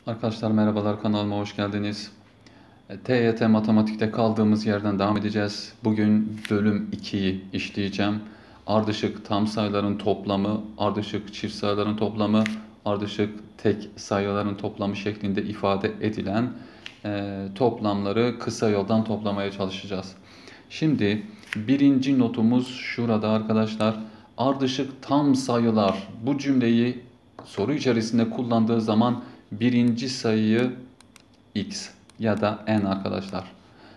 Arkadaşlar merhabalar, kanalıma hoş geldiniz. TYT Matematik'te kaldığımız yerden devam edeceğiz. Bugün bölüm 2'yi işleyeceğim. Ardışık tam sayıların toplamı, ardışık çift sayıların toplamı, ardışık tek sayıların toplamı şeklinde ifade edilen toplamları kısa yoldan toplamaya çalışacağız. Şimdi birinci notumuz şurada arkadaşlar. Ardışık tam sayılar, bu cümleyi soru içerisinde kullandığı zaman birinci sayıyı x ya da n arkadaşlar.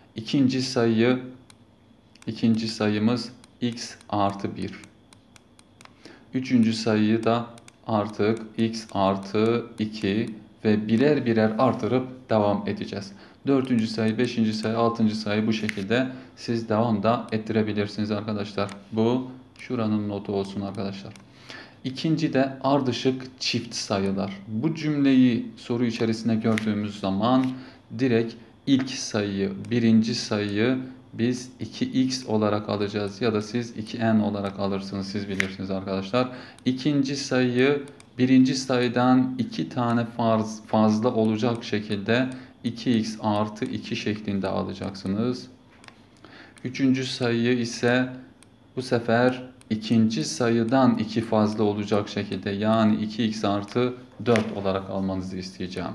İkinci sayımız x artı 1. Üçüncü sayıyı da artık x artı 2 ve birer birer artırıp devam edeceğiz. Dördüncü sayı, beşinci sayı, altıncı sayı bu şekilde siz devam da ettirebilirsiniz arkadaşlar. Bu şuranın notu olsun arkadaşlar. İkinci de ardışık çift sayılar. Bu cümleyi soru içerisinde gördüğümüz zaman direkt ilk sayıyı, birinci sayıyı biz 2x olarak alacağız ya da siz 2n olarak alırsınız, siz bilirsiniz arkadaşlar. İkinci sayıyı birinci sayıdan 2 tane fazla olacak şekilde 2x artı 2 şeklinde alacaksınız. Üçüncü sayıyı ise bu sefer ikinci sayıdan 2 fazla olacak şekilde, yani 2x artı 4 olarak almanızı isteyeceğim.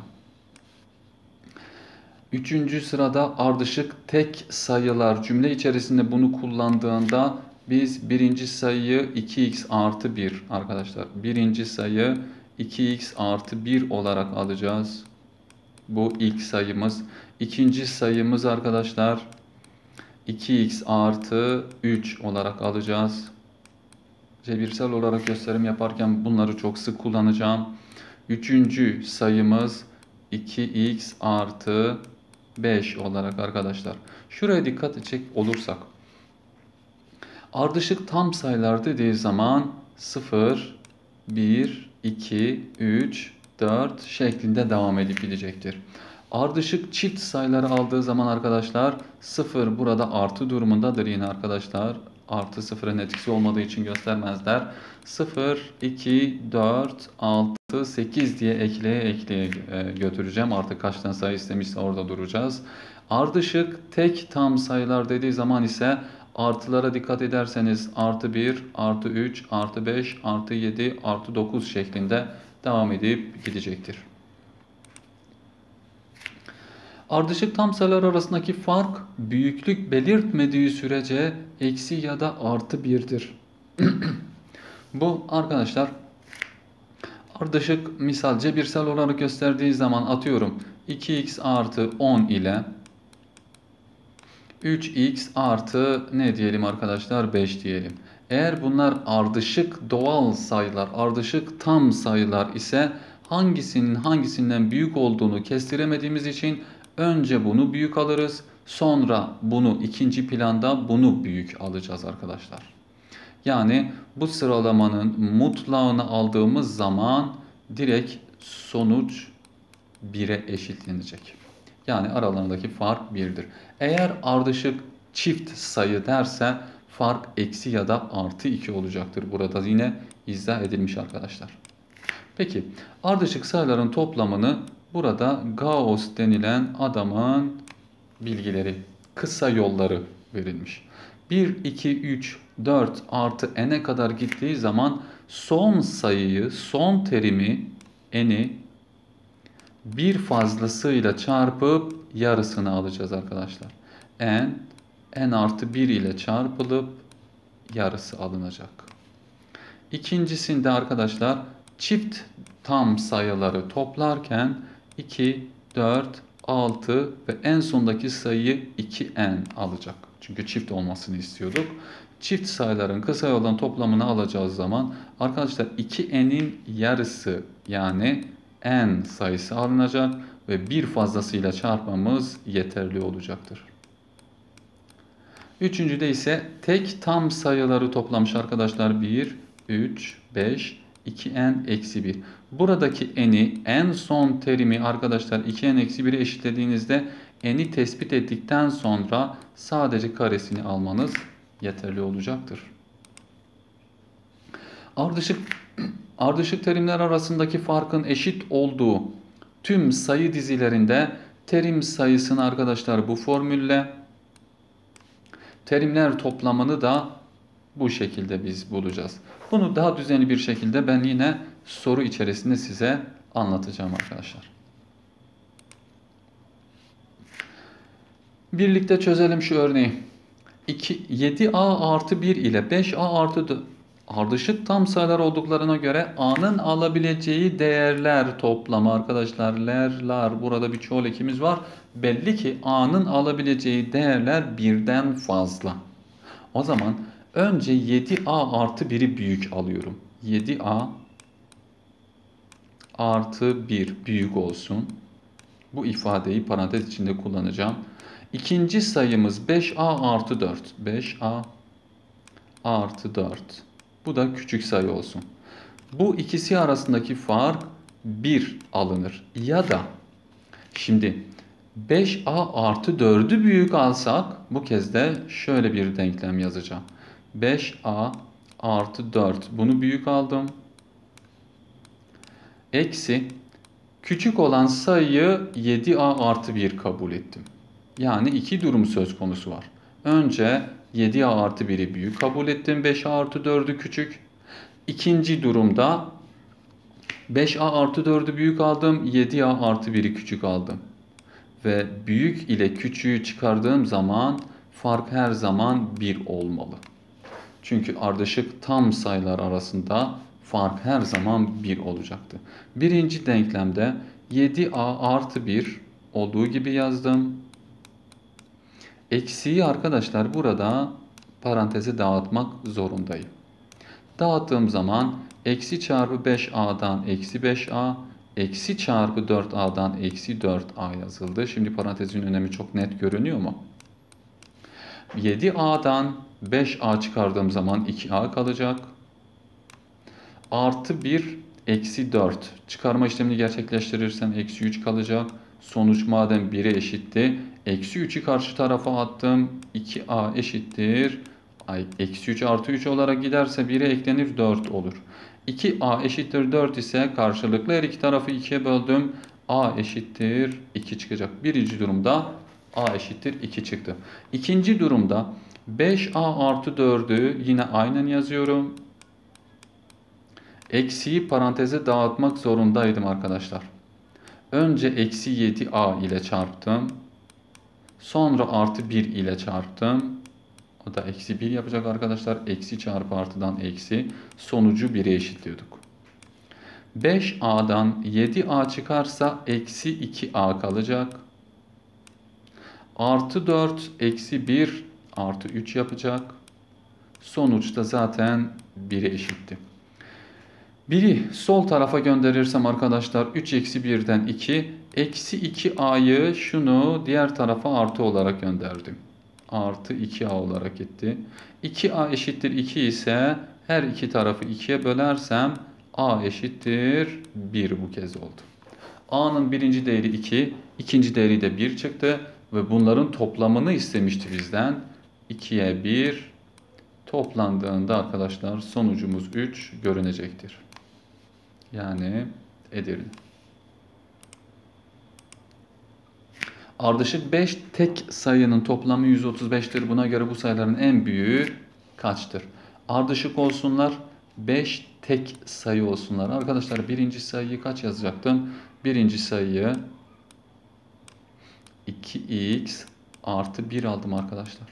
Üçüncü sırada ardışık tek sayılar. Cümle içerisinde bunu kullandığında biz birinci sayıyı 2x artı 1 arkadaşlar. Birinci sayı 2x artı 1 olarak alacağız. Bu ilk sayımız. İkinci sayımız arkadaşlar 2x artı 3 olarak alacağız. Cebirsel olarak gösterim yaparken bunları çok sık kullanacağım. Üçüncü sayımız 2x artı 5 olarak arkadaşlar. Şuraya dikkat edecek olursak. Ardışık tam sayılar dediği zaman 0, 1, 2, 3, 4 şeklinde devam edip gidecektir. Ardışık çift sayıları aldığı zaman arkadaşlar 0 burada artı durumundadır yine arkadaşlar. Artı sıfırın etkisi olmadığı için göstermezler. 0, 2, 4, 6, 8 diye ekleye götüreceğim. Artık kaç tane sayı istemişse orada duracağız. Ardışık tek tam sayılar dediği zaman ise artılara dikkat ederseniz artı 1, artı 3, artı 5, artı 7, artı 9 şeklinde devam edip gidecektir. Ardışık tam sayılar arasındaki fark büyüklük belirtmediği sürece eksi ya da artı 1'dir. Bu arkadaşlar ardışık misal cebirsel olarak gösterdiği zaman atıyorum 2x artı 10 ile 3x artı ne diyelim arkadaşlar, 5 diyelim. Eğer bunlar ardışık doğal sayılar, ardışık tam sayılar ise hangisinin hangisinden büyük olduğunu kestiremediğimiz için önce bunu büyük alırız. Sonra bunu ikinci planda bunu büyük alacağız arkadaşlar. Yani bu sıralamanın mutlağını aldığımız zaman direkt sonuç 1'e eşitlenecek. Yani aralarındaki fark 1'dir. Eğer ardışık çift sayı derse fark eksi ya da artı 2 olacaktır. Burada yine izah edilmiş arkadaşlar. Peki ardışık sayıların toplamını burada Gauss denilen adamın bilgileri, kısa yolları verilmiş. 1, 2, 3, 4 artı n'e kadar gittiği zaman son sayıyı, son terimi n'i bir fazlasıyla çarpıp yarısını alacağız arkadaşlar. N artı 1 ile çarpılıp yarısı alınacak. İkincisinde arkadaşlar çift tam sayıları toplarken 2, 4, 6 ve en sondaki sayıyı 2n alacak. Çünkü çift olmasını istiyorduk. Çift sayıların kısa yoldan toplamını alacağız zaman arkadaşlar 2n'in yarısı yani n sayısı alınacak ve bir fazlasıyla çarpmamız yeterli olacaktır. Üçüncüde ise tek tam sayıları toplamış arkadaşlar. 1, 3, 5, 2n eksi 1. Buradaki n'i en son terimi arkadaşlar 2n eksi 1'e eşitlediğinizde n'i tespit ettikten sonra sadece karesini almanız yeterli olacaktır. Ardışık terimler arasındaki farkın eşit olduğu tüm sayı dizilerinde terim sayısını arkadaşlar bu formülle, terimler toplamını da bu şekilde biz bulacağız. Bunu daha düzenli bir şekilde ben yine soru içerisinde size anlatacağım arkadaşlar. Birlikte çözelim şu örneği. 7a artı 1 ile 5a artı 4 ardışık tam sayılar olduklarına göre a'nın alabileceği değerler toplamı arkadaşlar. Ler, burada bir çoğul ekimiz var. Belli ki a'nın alabileceği değerler birden fazla. O zaman önce 7a artı 1'i büyük alıyorum. 7a artı 1 büyük olsun. Bu ifadeyi parantez içinde kullanacağım. İkinci sayımız 5a artı 4. 5a artı 4. Bu da küçük sayı olsun. Bu ikisi arasındaki fark 1 alınır. Ya da şimdi 5a artı 4'ü büyük alsak bu kez de şöyle bir denklem yazacağım. 5a artı 4 bunu büyük aldım. Eksi küçük olan sayıyı 7a artı 1 kabul ettim. Yani iki durum söz konusu var. Önce 7a artı 1'i büyük kabul ettim. 5a artı 4'ü küçük. İkinci durumda 5a artı 4'ü büyük aldım. 7a artı 1'i küçük aldım. Ve büyük ile küçüğü çıkardığım zaman fark her zaman 1 olmalı. Çünkü ardışık tam sayılar arasında fark her zaman 1 olacaktı. Birinci denklemde 7a artı 1 olduğu gibi yazdım. Eksiği arkadaşlar burada paranteze dağıtmak zorundayım. Dağıttığım zaman eksi çarpı 5a'dan eksi 5a, eksi çarpı 4a'dan eksi 4a yazıldı. Şimdi parantezin önemi çok net görünüyor mu? 7a'dan 5a çıkardığım zaman 2a kalacak. Artı 1 eksi 4. Çıkarma işlemini gerçekleştirirsem eksi 3 kalacak. Sonuç madem 1'e eşitti. Eksi 3'ü karşı tarafa attım. 2a eşittir. Eksi 3 artı 3 olarak giderse 1'e eklenir 4 olur. 2a eşittir 4 ise karşılıklı her iki tarafı 2'ye böldüm. A eşittir 2 çıkacak. Birinci durumda a eşittir 2 çıktı. İkinci durumda 5a artı 4'ü yine aynen yazıyorum. Eksiği paranteze dağıtmak zorundaydım arkadaşlar. Önce eksi 7a ile çarptım. Sonra artı 1 ile çarptım. O da eksi 1 yapacak arkadaşlar. Eksi çarpı artıdan eksi. Sonucu 1'e eşitliyorduk. 5a'dan 7a çıkarsa eksi 2a kalacak. Artı 4 eksi 1 artı 3 yapacak. Sonuçta zaten 1'e eşitti. 1'i sol tarafa gönderirsem arkadaşlar 3 eksi 1'den 2. Eksi 2a'yı şunu diğer tarafa artı olarak gönderdim. Artı 2a olarak gitti. 2a eşittir 2 ise her iki tarafı 2'ye bölersem a eşittir 1 bu kez oldu. A'nın birinci değeri 2, ikinci değeri de 1 çıktı. Ve bunların toplamını istemişti bizden. 2'ye 1 toplandığında arkadaşlar sonucumuz 3 görünecektir. Yani Edirne. Ardışık 5 tek sayının toplamı 135'tir. Buna göre bu sayıların en büyüğü kaçtır? Ardışık olsunlar, 5 tek sayı olsunlar. Arkadaşlar birinci sayıyı kaç yazacaktım? Birinci sayıyı 2x artı 1 aldım arkadaşlar.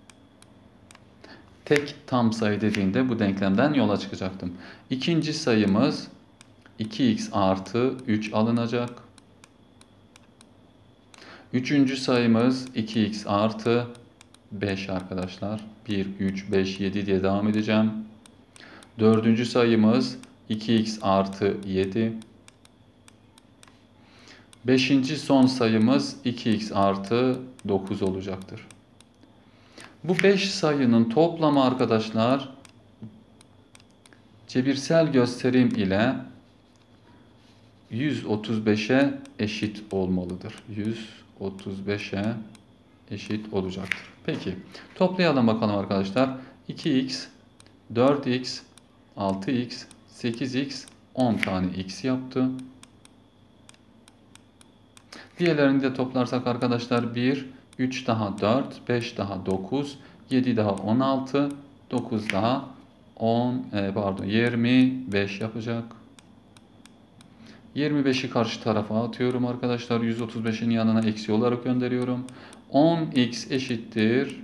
Tek tam sayı dediğinde bu denklemden yola çıkacaktım. İkinci sayımız 2x artı 3 alınacak. Üçüncü sayımız 2x artı 5 arkadaşlar. 1, 3, 5, 7 diye devam edeceğim. Dördüncü sayımız 2x artı 7. Beşinci son sayımız 2x artı 9 olacaktır. Bu 5 sayının toplamı arkadaşlar cebirsel gösterim ile 135'e eşit olmalıdır. 135'e eşit olacaktır. Peki toplayalım bakalım arkadaşlar. 2x, 4x, 6x, 8x, 10 tane x yaptı. Diğerlerini de toplarsak arkadaşlar 1, 3 daha 4, 5 daha 9, 7 daha 16, 9 daha 25 yapacak. 25'i karşı tarafa atıyorum arkadaşlar. 135'in yanına eksi olarak gönderiyorum. 10x eşittir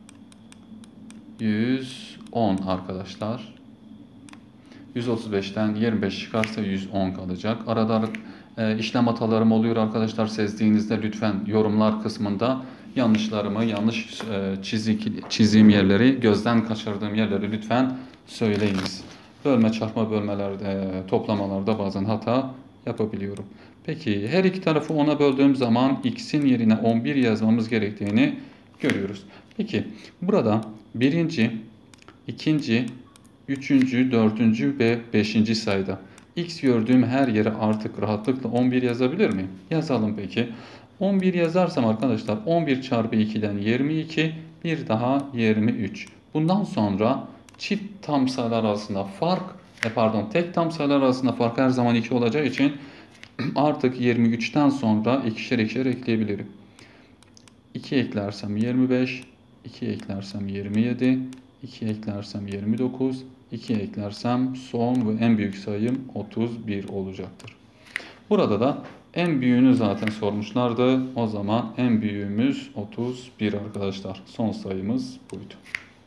110 arkadaşlar. 135'ten 25 çıkarsa 110 kalacak. Arada işlem hatalarım oluyor arkadaşlar. Sezdiğinizde lütfen yorumlar kısmında yanlışlarımı, yanlış çizdiğim yerleri, gözden kaçırdığım yerleri lütfen söyleyiniz. Bölme, çarpma, bölmelerde, toplamalarda bazen hata yapabiliyorum. Peki her iki tarafı 10'a böldüğüm zaman x'in yerine 11 yazmamız gerektiğini görüyoruz. Peki burada birinci, ikinci, üçüncü, dördüncü ve beşinci sayıda x gördüğüm her yere artık rahatlıkla 11 yazabilir miyim? Yazalım peki. 11 yazarsam arkadaşlar 11 çarpı 2'den 22, bir daha 23. Bundan sonra çift tam sayılar arasında tek tam sayılar arasında fark her zaman 2 olacağı için artık 23'ten sonra ikişer ikişer ekleyebilirim. 2 eklersem 25, 2 eklersem 27, 2 eklersem 29, 2 eklersem son ve en büyük sayım 31 olacaktır. Burada da en büyüğünü zaten sormuşlardı. O zaman en büyüğümüz 31 arkadaşlar. Son sayımız buydu.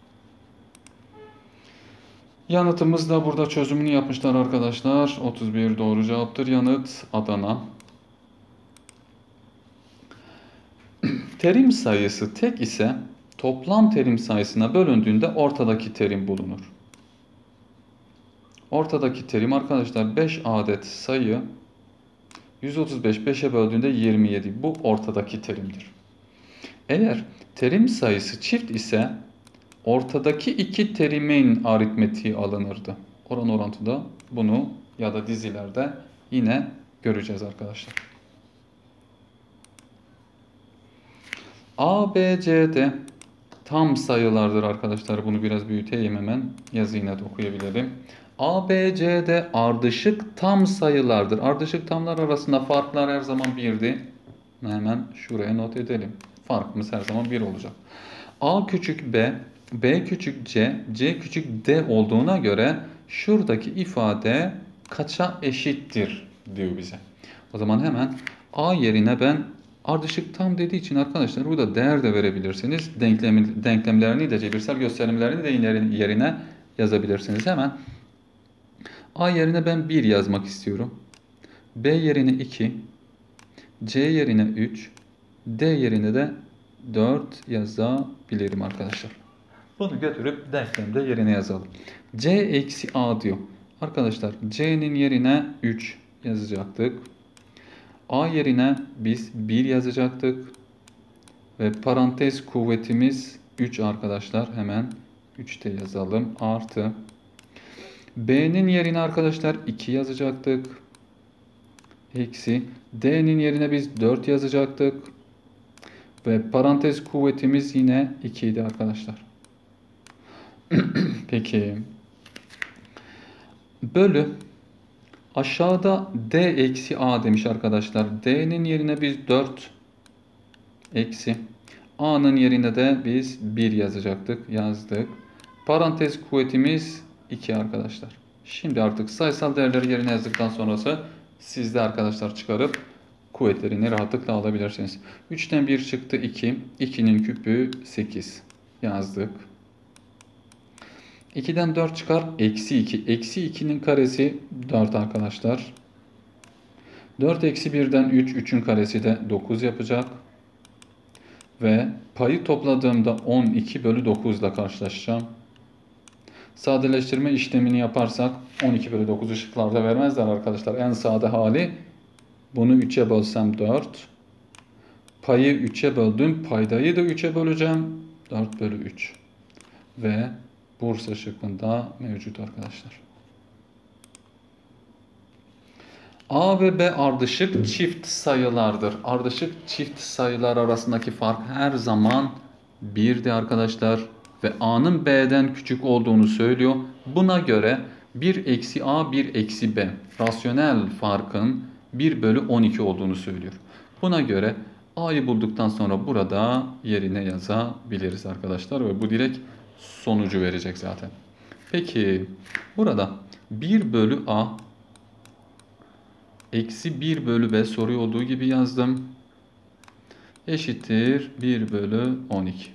Yanıtımız da burada çözümünü yapmışlar arkadaşlar. 31 doğru cevaptır. Yanıt Adana. Terim sayısı tek ise toplam terim sayısına bölündüğünde ortadaki terim bulunur. Ortadaki terim arkadaşlar 5 adet sayı 135 5'e böldüğünde 27. Bu ortadaki terimdir. Eğer terim sayısı çift ise ortadaki iki terimin aritmetiği alınırdı. Oran orantıda bunu ya da dizilerde yine göreceğiz arkadaşlar. A, B, C, D tam sayılardır arkadaşlar. Bunu biraz büyüteyim hemen. Yazıyı net okuyabilirim. A, B, C, D ardışık tam sayılardır. Ardışık tamlar arasında farklar her zaman birdi. Hemen şuraya not edelim. Farkımız her zaman 1 olacak. A küçük B, B küçük C, C küçük D olduğuna göre şuradaki ifade kaça eşittir diyor bize. O zaman hemen A yerine ben ardışık tam dediği için arkadaşlar burada değer de verebilirsiniz. Denklemlerini de cebirsel gösterimlerini de yerine yazabilirsiniz. Hemen A yerine ben 1 yazmak istiyorum. B yerine 2, C yerine 3, D yerine de 4 yazabilirim arkadaşlar. Bunu götürüp denklemde yerine yazalım. C eksi A diyor. Arkadaşlar C'nin yerine 3 yazacaktık. A yerine biz 1 yazacaktık. Ve parantez kuvvetimiz 3 arkadaşlar. Hemen 3'te yazalım. Artı. B'nin yerine arkadaşlar 2 yazacaktık. Eksi. D'nin yerine biz 4 yazacaktık. Ve parantez kuvvetimiz yine 2 idi arkadaşlar. Peki. Bölü. Aşağıda D eksi A demiş arkadaşlar. D'nin yerine biz 4 eksi. A'nın yerine de biz 1 yazacaktık. Yazdık. Parantez kuvvetimiz 2 arkadaşlar. Şimdi artık sayısal değerleri yerine yazdıktan sonrası siz de arkadaşlar çıkarıp kuvvetlerini rahatlıkla alabilirsiniz. 3'ten 1 çıktı 2. 2'nin küpü 8. Yazdık. 2'den 4 çıkar. Eksi 2. Eksi 2'nin karesi 4 arkadaşlar. 4 eksi 1'den 3. 3'ün karesi de 9 yapacak. Ve payı topladığımda 12 bölü 9 ile karşılaşacağım. Sadeleştirme işlemini yaparsak 12 bölü 9 ışıklarda vermezler arkadaşlar. En sade hali bunu 3'e bölsem 4. Payı 3'e böldüm. Paydayı da 3'e böleceğim. 4 bölü 3. Ve Bursa şıkkında mevcut arkadaşlar. A ve B ardışık çift sayılardır. Ardışık çift sayılar arasındaki fark her zaman 1'di arkadaşlar. Ve A'nın B'den küçük olduğunu söylüyor. Buna göre 1 eksi A 1 eksi B rasyonel farkın 1 bölü 12 olduğunu söylüyor. Buna göre a'yı bulduktan sonra burada yerine yazabiliriz arkadaşlar ve bu direkt sonucu verecek zaten. Peki burada 1 bölü a eksi 1 bölü b soruyu olduğu gibi yazdım. Eşittir 1 bölü 12.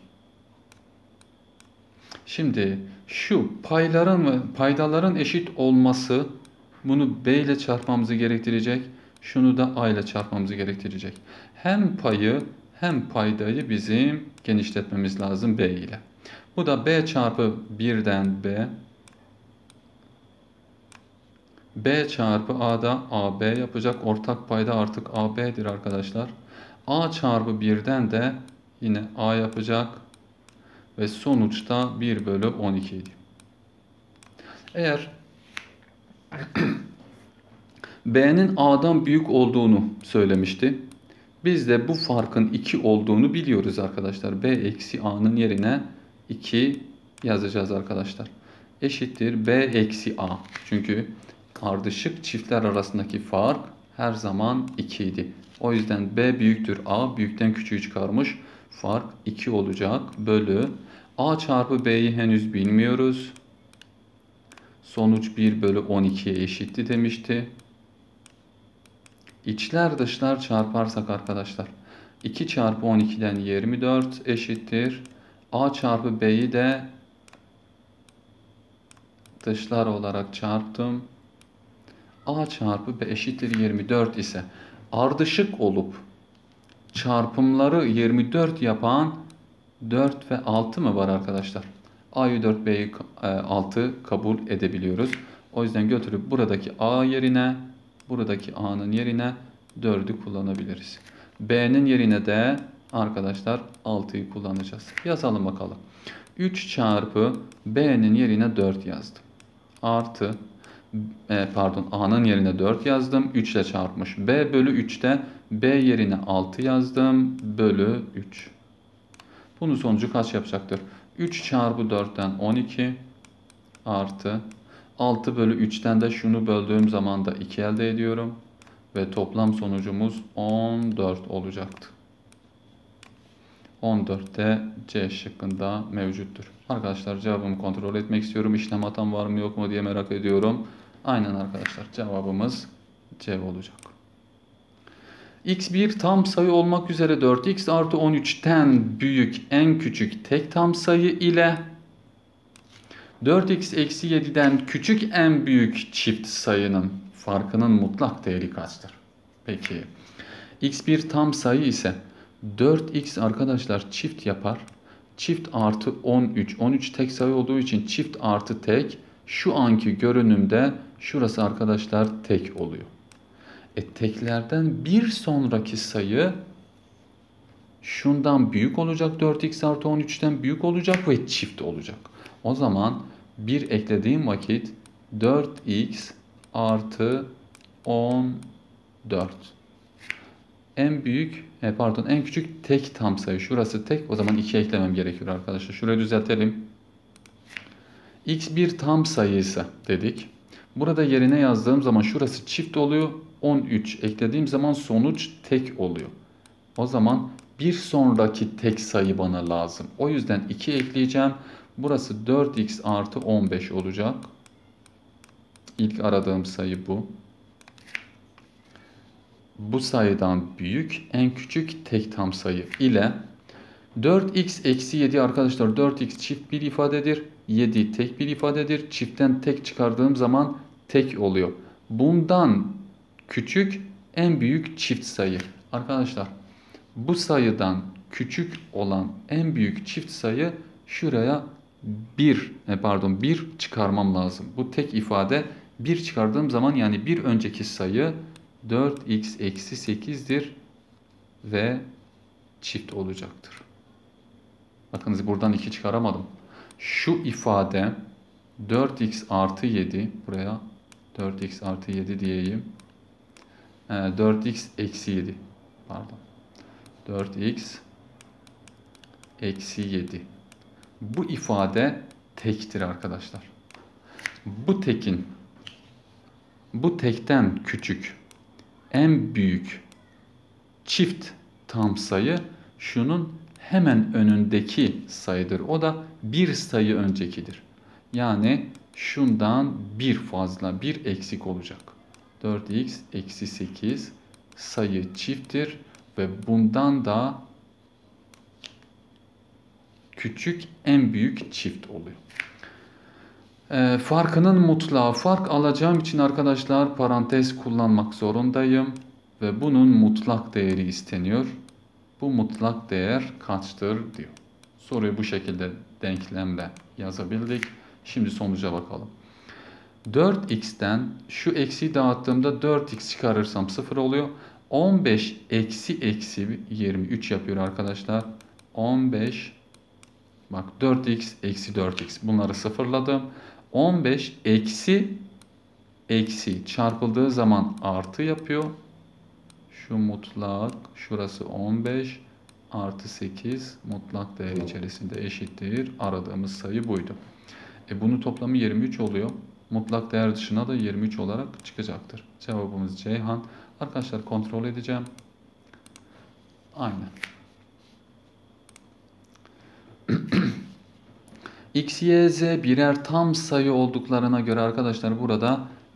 Şimdi şu payların ve paydaların eşit olması bunu b ile çarpmamızı gerektirecek. Şunu da a ile çarpmamızı gerektirecek. Hem payı hem paydayı bizim genişletmemiz lazım b ile. Bu da b çarpı 1'den b. B çarpı a da ab yapacak. Ortak payda artık ab'dir arkadaşlar. A çarpı 1'den de yine a yapacak. Ve sonuçta 1 bölü 12 idi. Eğer B'nin A'dan büyük olduğunu söylemişti. Biz de bu farkın 2 olduğunu biliyoruz arkadaşlar. B eksi A'nın yerine 2 yazacağız arkadaşlar. Eşittir B eksi A. Çünkü ardışık çiftler arasındaki fark her zaman 2 idi. O yüzden B büyüktür A. Büyükten küçüğü çıkarmış. Fark 2 olacak. Bölü A çarpı B'yi henüz bilmiyoruz. Sonuç 1 bölü 12'ye eşitti demişti. İçler dışlar çarparsak arkadaşlar 2 çarpı 12'den 24 eşittir. A çarpı B'yi de dışlar olarak çarptım. A çarpı B eşittir 24 ise ardışık olup çarpımları 24 yapan 4 ve 6 mı var arkadaşlar? A'yı 4 B'yi 6 kabul edebiliyoruz. O yüzden götürüp buradaki A yerine buradaki A'nın yerine 4'ü kullanabiliriz. B'nin yerine de arkadaşlar 6'yı kullanacağız. Yazalım bakalım. 3 çarpı B'nin yerine 4 yazdım. Artı A'nın yerine 4 yazdım. 3 ile çarpmış. B bölü 3'te B yerine 6 yazdım. Bölü 3. Bunun sonucu kaç yapacaktır? 3 çarpı 4'ten 12 artı 6 bölü 3'ten de şunu böldüğüm zaman da 2 elde ediyorum. Ve toplam sonucumuz 14 olacaktı. 14 de C şıkkında mevcuttur. Arkadaşlar cevabımı kontrol etmek istiyorum. İşlem hatam var mı yok mu diye merak ediyorum. Aynen arkadaşlar cevabımız C olacak. X bir tam sayı olmak üzere 4x artı 13'ten büyük en küçük tek tam sayı ile 4x eksi 7'den küçük en büyük çift sayının farkının mutlak değeri kaçtır? Peki x bir tam sayı ise 4x arkadaşlar çift yapar. Çift artı 13. 13 tek sayı olduğu için çift artı tek. Şu anki görünümde şurası arkadaşlar tek oluyor. Teklerden bir sonraki sayı şundan büyük olacak. 4x artı 13'ten büyük olacak ve çift olacak. O zaman 1 eklediğim vakit 4x artı 14. En küçük tek tam sayı. Şurası tek. O zaman 2 eklemem gerekiyor arkadaşlar. Şurayı düzeltelim. X bir tam sayıysa dedik. Burada yerine yazdığım zaman şurası çift oluyor. 13 eklediğim zaman sonuç tek oluyor. O zaman bir sonraki tek sayı bana lazım. O yüzden 2 ekleyeceğim. Burası 4x artı 15 olacak. İlk aradığım sayı bu. Bu sayıdan büyük en küçük tek tam sayı ile 4x eksi 7 arkadaşlar 4x çift bir ifadedir. 7 tek bir ifadedir. Çiftten tek çıkardığım zaman tek oluyor. Bundan küçük en büyük çift sayı. Arkadaşlar bu sayıdan küçük olan en büyük çift sayı şuraya 1 çıkarmam lazım. Bu tek ifade 1 çıkardığım zaman yani bir önceki sayı 4x eksi 8'dir ve çift olacaktır. Bakınız buradan 2 çıkaramadım. Şu ifade 4x artı 7 buraya 4x artı 7 diyeyim. 4x eksi 7 pardon. 4x eksi 7. Bu ifade tektir arkadaşlar. Bu tekten küçük en büyük çift tam sayı şunun hemen önündeki sayıdır. O da bir sayı öncekidir. Yani şundan bir fazla, bir eksik olacak. 4x eksi 8 sayı çifttir ve bundan da küçük en büyük çift oluyor. Farkının mutlağı. Fark alacağım için arkadaşlar parantez kullanmak zorundayım. Ve bunun mutlak değeri isteniyor. Bu mutlak değer kaçtır diyor. Soruyu bu şekilde denklemle yazabildik. Şimdi sonuca bakalım. 4x'ten şu eksiyi dağıttığımda 4x çıkarırsam 0 oluyor. 15 eksi eksi 23 yapıyor arkadaşlar. 15 bak 4x eksi 4x bunları sıfırladım. 15 eksi eksi çarpıldığı zaman artı yapıyor. Şu mutlak şurası 15 artı 8 mutlak değer içerisinde eşittir. Aradığımız sayı buydu. Bunun toplamı 23 oluyor. Mutlak değer dışına da 23 olarak çıkacaktır. Cevabımız Ceyhan. Arkadaşlar kontrol edeceğim. Aynen. X, Y, Z birer tam sayı olduklarına göre arkadaşlar burada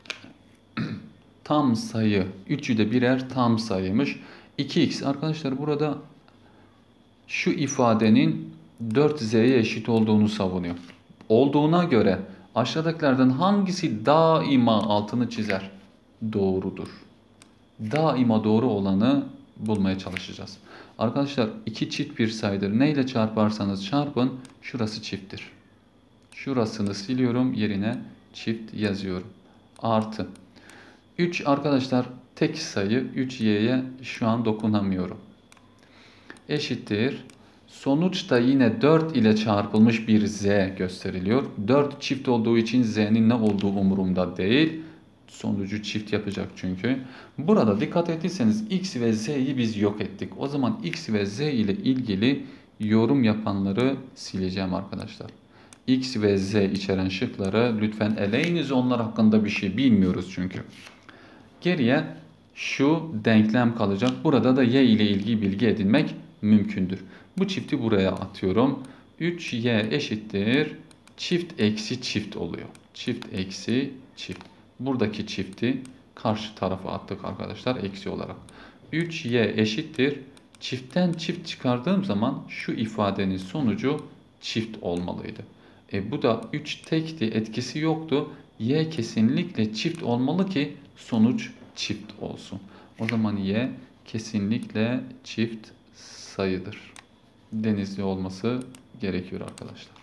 tam sayı. Üçü de birer tam sayıymış. 2x arkadaşlar burada şu ifadenin 4z'ye eşit olduğunu savunuyor. Olduğuna göre aşağıdakilerden hangisi daima altını çizer? Doğrudur. Daima doğru olanı bulmaya çalışacağız. Arkadaşlar 2 çift bir sayıdır. Ne ile çarparsanız çarpın şurası çifttir. Şurasını siliyorum yerine çift yazıyorum. Artı. 3 arkadaşlar tek sayı 3y'ye şu an dokunamıyorum. Eşittir. Sonuçta yine 4 ile çarpılmış bir z gösteriliyor. 4 çift olduğu için z'nin ne olduğu umurumda değil. Sonucu çift yapacak çünkü. Burada dikkat ettiyseniz x ve z'yi biz yok ettik. O zaman x ve z ile ilgili yorum yapanları sileceğim arkadaşlar. X ve z içeren şıkları lütfen eleyiniz, onlar hakkında bir şey bilmiyoruz çünkü. Geriye şu denklem kalacak. Burada da y ile ilgili bilgi edinmek mümkündür. Bu çifti buraya atıyorum. 3y eşittir. Çift eksi çift oluyor. Çift eksi çift. Buradaki çifti karşı tarafa attık arkadaşlar eksi olarak. 3y eşittir. Çiftten çift çıkardığım zaman şu ifadenin sonucu çift olmalıydı. Bu da 3 tekti, etkisi yoktu. Y kesinlikle çift olmalı ki sonuç çift olsun. O zaman y kesinlikle çift sayıdır. Denizli olması gerekiyor arkadaşlar.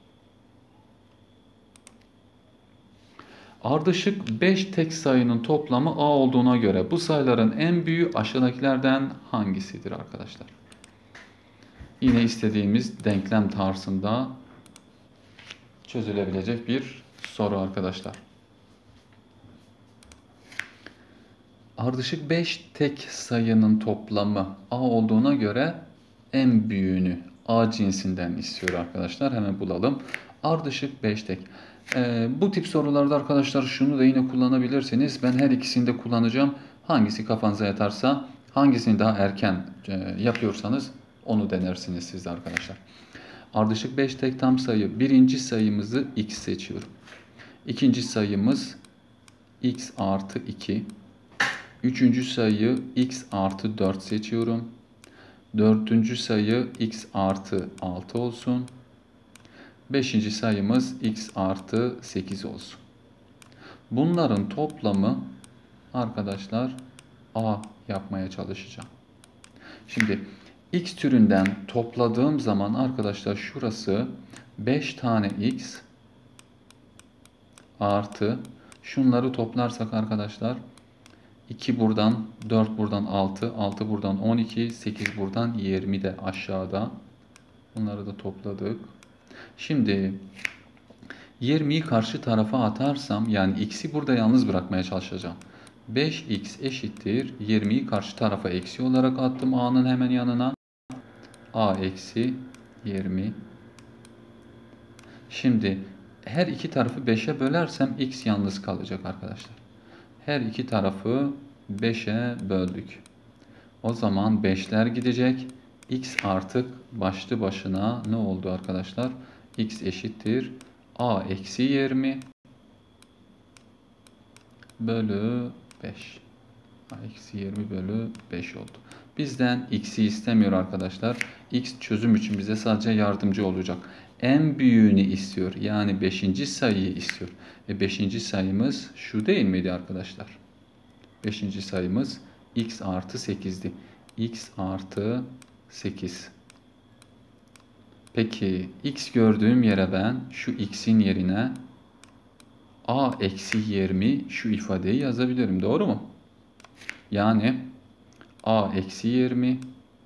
Ardışık 5 tek sayının toplamı a olduğuna göre bu sayıların en büyüğü aşağıdakilerden hangisidir arkadaşlar? Yine istediğimiz denklem tarzında çözülebilecek bir soru arkadaşlar. Ardışık 5 tek sayının toplamı a olduğuna göre en büyüğünü a cinsinden istiyor arkadaşlar. Hemen bulalım. Ardışık 5 tek. Bu tip sorularda arkadaşlar şunu da yine kullanabilirsiniz. Ben her ikisini de kullanacağım. Hangisi kafanıza yatarsa, hangisini daha erken yapıyorsanız onu denersiniz siz de arkadaşlar. Ardışık 5 tek tam sayı. Birinci sayımızı x seçiyorum. İkinci sayımız x artı 2. Üçüncü sayı x artı 4 seçiyorum. Dördüncü sayı x artı 6 olsun. Beşinci sayımız x artı 8 olsun. Bunların toplamı arkadaşlar a yapmaya çalışacağım. Şimdi x türünden topladığım zaman arkadaşlar şurası 5 tane x artı şunları toplarsak arkadaşlar 2 buradan 4 buradan 6 6 buradan 12 8 buradan 20 de aşağıda. Bunları da topladık. Şimdi 20'yi karşı tarafa atarsam yani x'i burada yalnız bırakmaya çalışacağım. 5x eşittir 20'yi karşı tarafa eksi olarak attım a'nın hemen yanına. A eksi 20. Şimdi her iki tarafı 5'e bölersem x yalnız kalacak arkadaşlar. Her iki tarafı 5'e böldük. O zaman 5'ler gidecek. X artık başlı başına ne oldu arkadaşlar? X eşittir A eksi 20 bölü 5. A eksi 20 bölü 5 oldu. Bizden x'i istemiyor arkadaşlar. X çözüm için bize sadece yardımcı olacak. En büyüğünü istiyor. Yani 5. sayıyı istiyor. 5. sayımız şu değil miydi arkadaşlar? 5. sayımız x artı 8'di. X artı 8. Peki x gördüğüm yere ben şu x'in yerine a eksi 20 şu ifadeyi yazabilirim. Doğru mu? Yani a eksi 20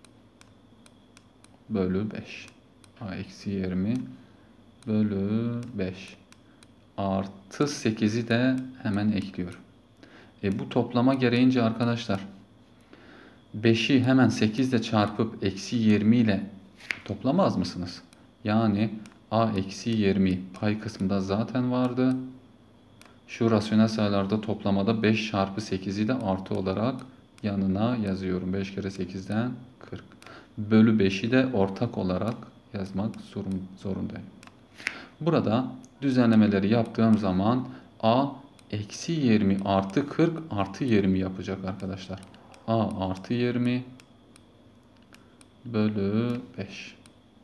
bölü 5. A eksi 20 bölü 5. Artı 8'i de hemen ekliyorum. Bu toplama gereğince arkadaşlar 5'i hemen 8 ile çarpıp eksi 20 ile toplamaz mısınız? Yani a eksi 20 pay kısmında zaten vardı. Şu rasyonel sayılarda toplamada 5 çarpı 8'i de artı olarak yanına yazıyorum. 5 kere 8'den 40. Bölü 5'i de ortak olarak yazmak zorundayım. Burada düzenlemeleri yaptığım zaman a eksi 20 artı 40 artı 20 yapacak arkadaşlar. A artı 20 bölü 5.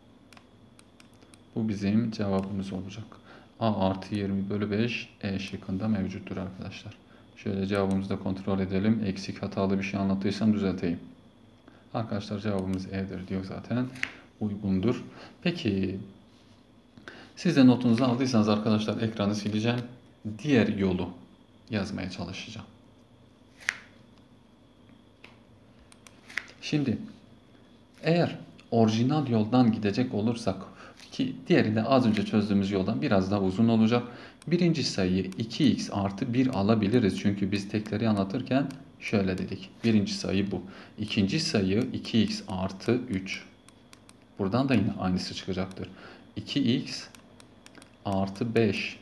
Bu bizim cevabımız olacak. A artı 20 bölü 5 E şıkkında mevcuttur arkadaşlar. Şöyle cevabımızı da kontrol edelim. Eksik hatalı bir şey anlattıysam düzelteyim. Arkadaşlar cevabımız E'dir diyor zaten. Uygundur. Peki siz de notunuzu aldıysanız arkadaşlar ekranı sileceğim. Diğer yolu yazmaya çalışacağım. Şimdi eğer orijinal yoldan gidecek olursak ki diğeri de az önce çözdüğümüz yoldan biraz daha uzun olacak. Birinci sayıyı 2x artı 1 alabiliriz. Çünkü biz tekleri anlatırken şöyle dedik. Birinci sayı bu. İkinci sayı 2x artı 3. Buradan da yine aynısı çıkacaktır. 2x artı 5.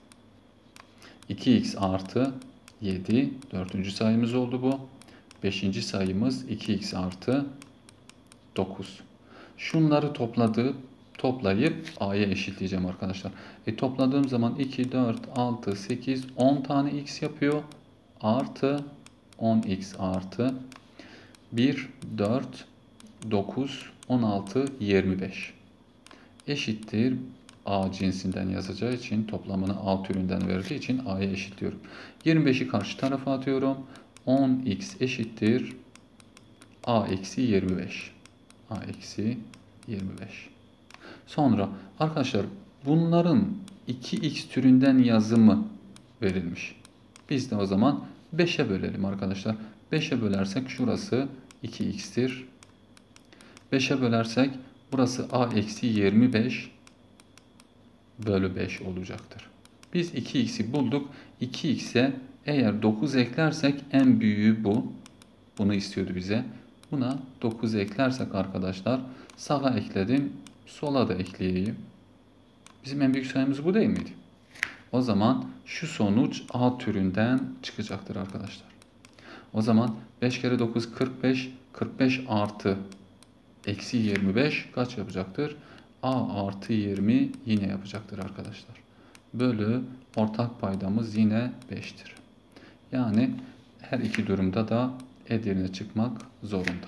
2x artı 7. Dördüncü sayımız oldu bu. Beşinci sayımız 2x artı 9. Şunları toplayıp a'ya eşitleyeceğim arkadaşlar. Topladığım zaman 2, 4, 6, 8, 10 tane x yapıyor. Artı 10x artı 1, 4, 9, 16, 25. Eşittir a cinsinden yazacağı için toplamını a türünden verdiği için a'ya eşitliyorum. 25'i karşı tarafa atıyorum. 10x eşittir a eksi 25. A eksi 25. Sonra arkadaşlar bunların 2x türünden yazımı verilmiş. Biz de o zaman 5'e bölelim arkadaşlar. 5'e bölersek şurası 2x'tir. 5'e bölersek burası a eksi 25 bölü 5 olacaktır. Biz 2x'i bulduk. 2x'e eğer 9 eklersek en büyüğü bu. Bunu istiyordu bize. Buna 9 eklersek arkadaşlar sağa ekledim. Sola da ekleyeyim. Bizim en büyük sayımız bu değil miydi? O zaman şu sonuç A türünden çıkacaktır arkadaşlar. O zaman 5 kere 9 45. 45 artı eksi 25 kaç yapacaktır? A artı 20 yine yapacaktır arkadaşlar. Bölü ortak paydamız yine 5'tir. Yani her iki durumda da Edirne çıkmak zorunda.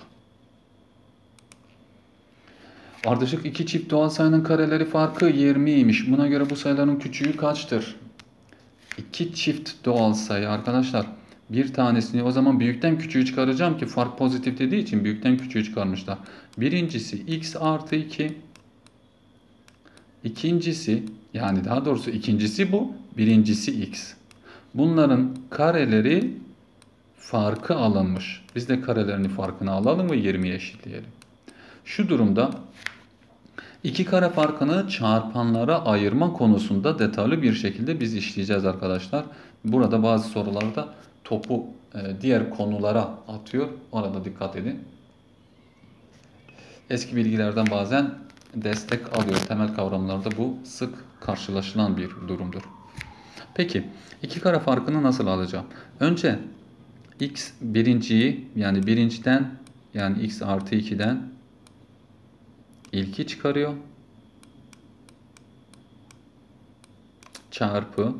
Ardışık iki çift doğal sayının kareleri farkı 20'ymiş. Buna göre bu sayıların küçüğü kaçtır? İki çift doğal sayı arkadaşlar. Bir tanesini o zaman büyükten küçüğü çıkaracağım ki fark pozitif dediği için büyükten küçüğü çıkarmışlar. Birincisi x artı 2. İkincisi yani daha doğrusu ikincisi bu. Birincisi x. Bunların kareleri farkı alınmış. Biz de karelerini farkını alalım ve 20'ye eşitleyelim. Şu durumda iki kare farkını çarpanlara ayırma konusunda detaylı bir şekilde biz işleyeceğiz arkadaşlar. Burada bazı sorularda topu diğer konulara atıyor. Orada dikkat edin. Eski bilgilerden bazen destek alıyor. Temel kavramlarda bu sık karşılaşılan bir durumdur. Peki iki kare farkını nasıl alacağım? Önce x birinciyi yani birinciden Yani x artı 2'den ilki çıkarıyor. Çarpı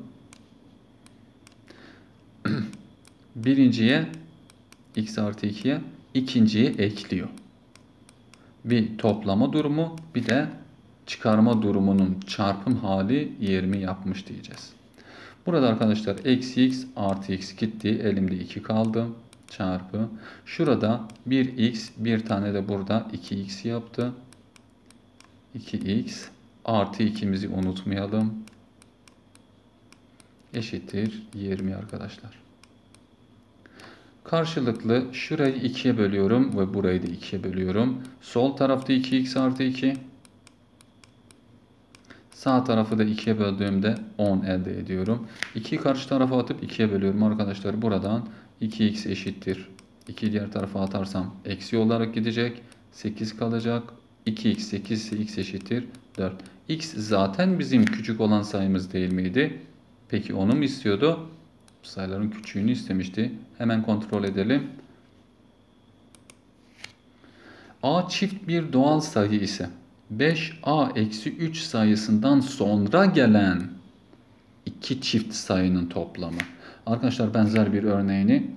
birinciye x artı 2'ye ikinciye ekliyor. Bir toplama durumu, bir de çıkarma durumunun çarpım hali 20 yapmış diyeceğiz. Burada arkadaşlar eksi x artı x gitti. Elimde 2 kaldı. Çarpı. Şurada 1x, bir tane de burada 2x yaptı. 2x artı 2'mizi unutmayalım. Eşittir 20 arkadaşlar. Karşılıklı şurayı 2'ye bölüyorum ve burayı da 2'ye bölüyorum. Sol tarafta 2x artı 2. Sağ tarafı da 2'ye böldüğümde 10 elde ediyorum. 2'yi karşı tarafa atıp 2'ye bölüyorum arkadaşlar. Buradan 2x eşittir. 2'yi diğer tarafa atarsam eksi olarak gidecek. 8 kalacak. 2x 8 ise x eşittir 4. X zaten bizim küçük olan sayımız değil miydi? Peki onu mu istiyordu? Sayıların küçüğünü istemişti. Hemen kontrol edelim. A çift bir doğal sayı ise 5a eksi 3 sayısından sonra gelen iki çift sayının toplamı. Arkadaşlar benzer bir örneğini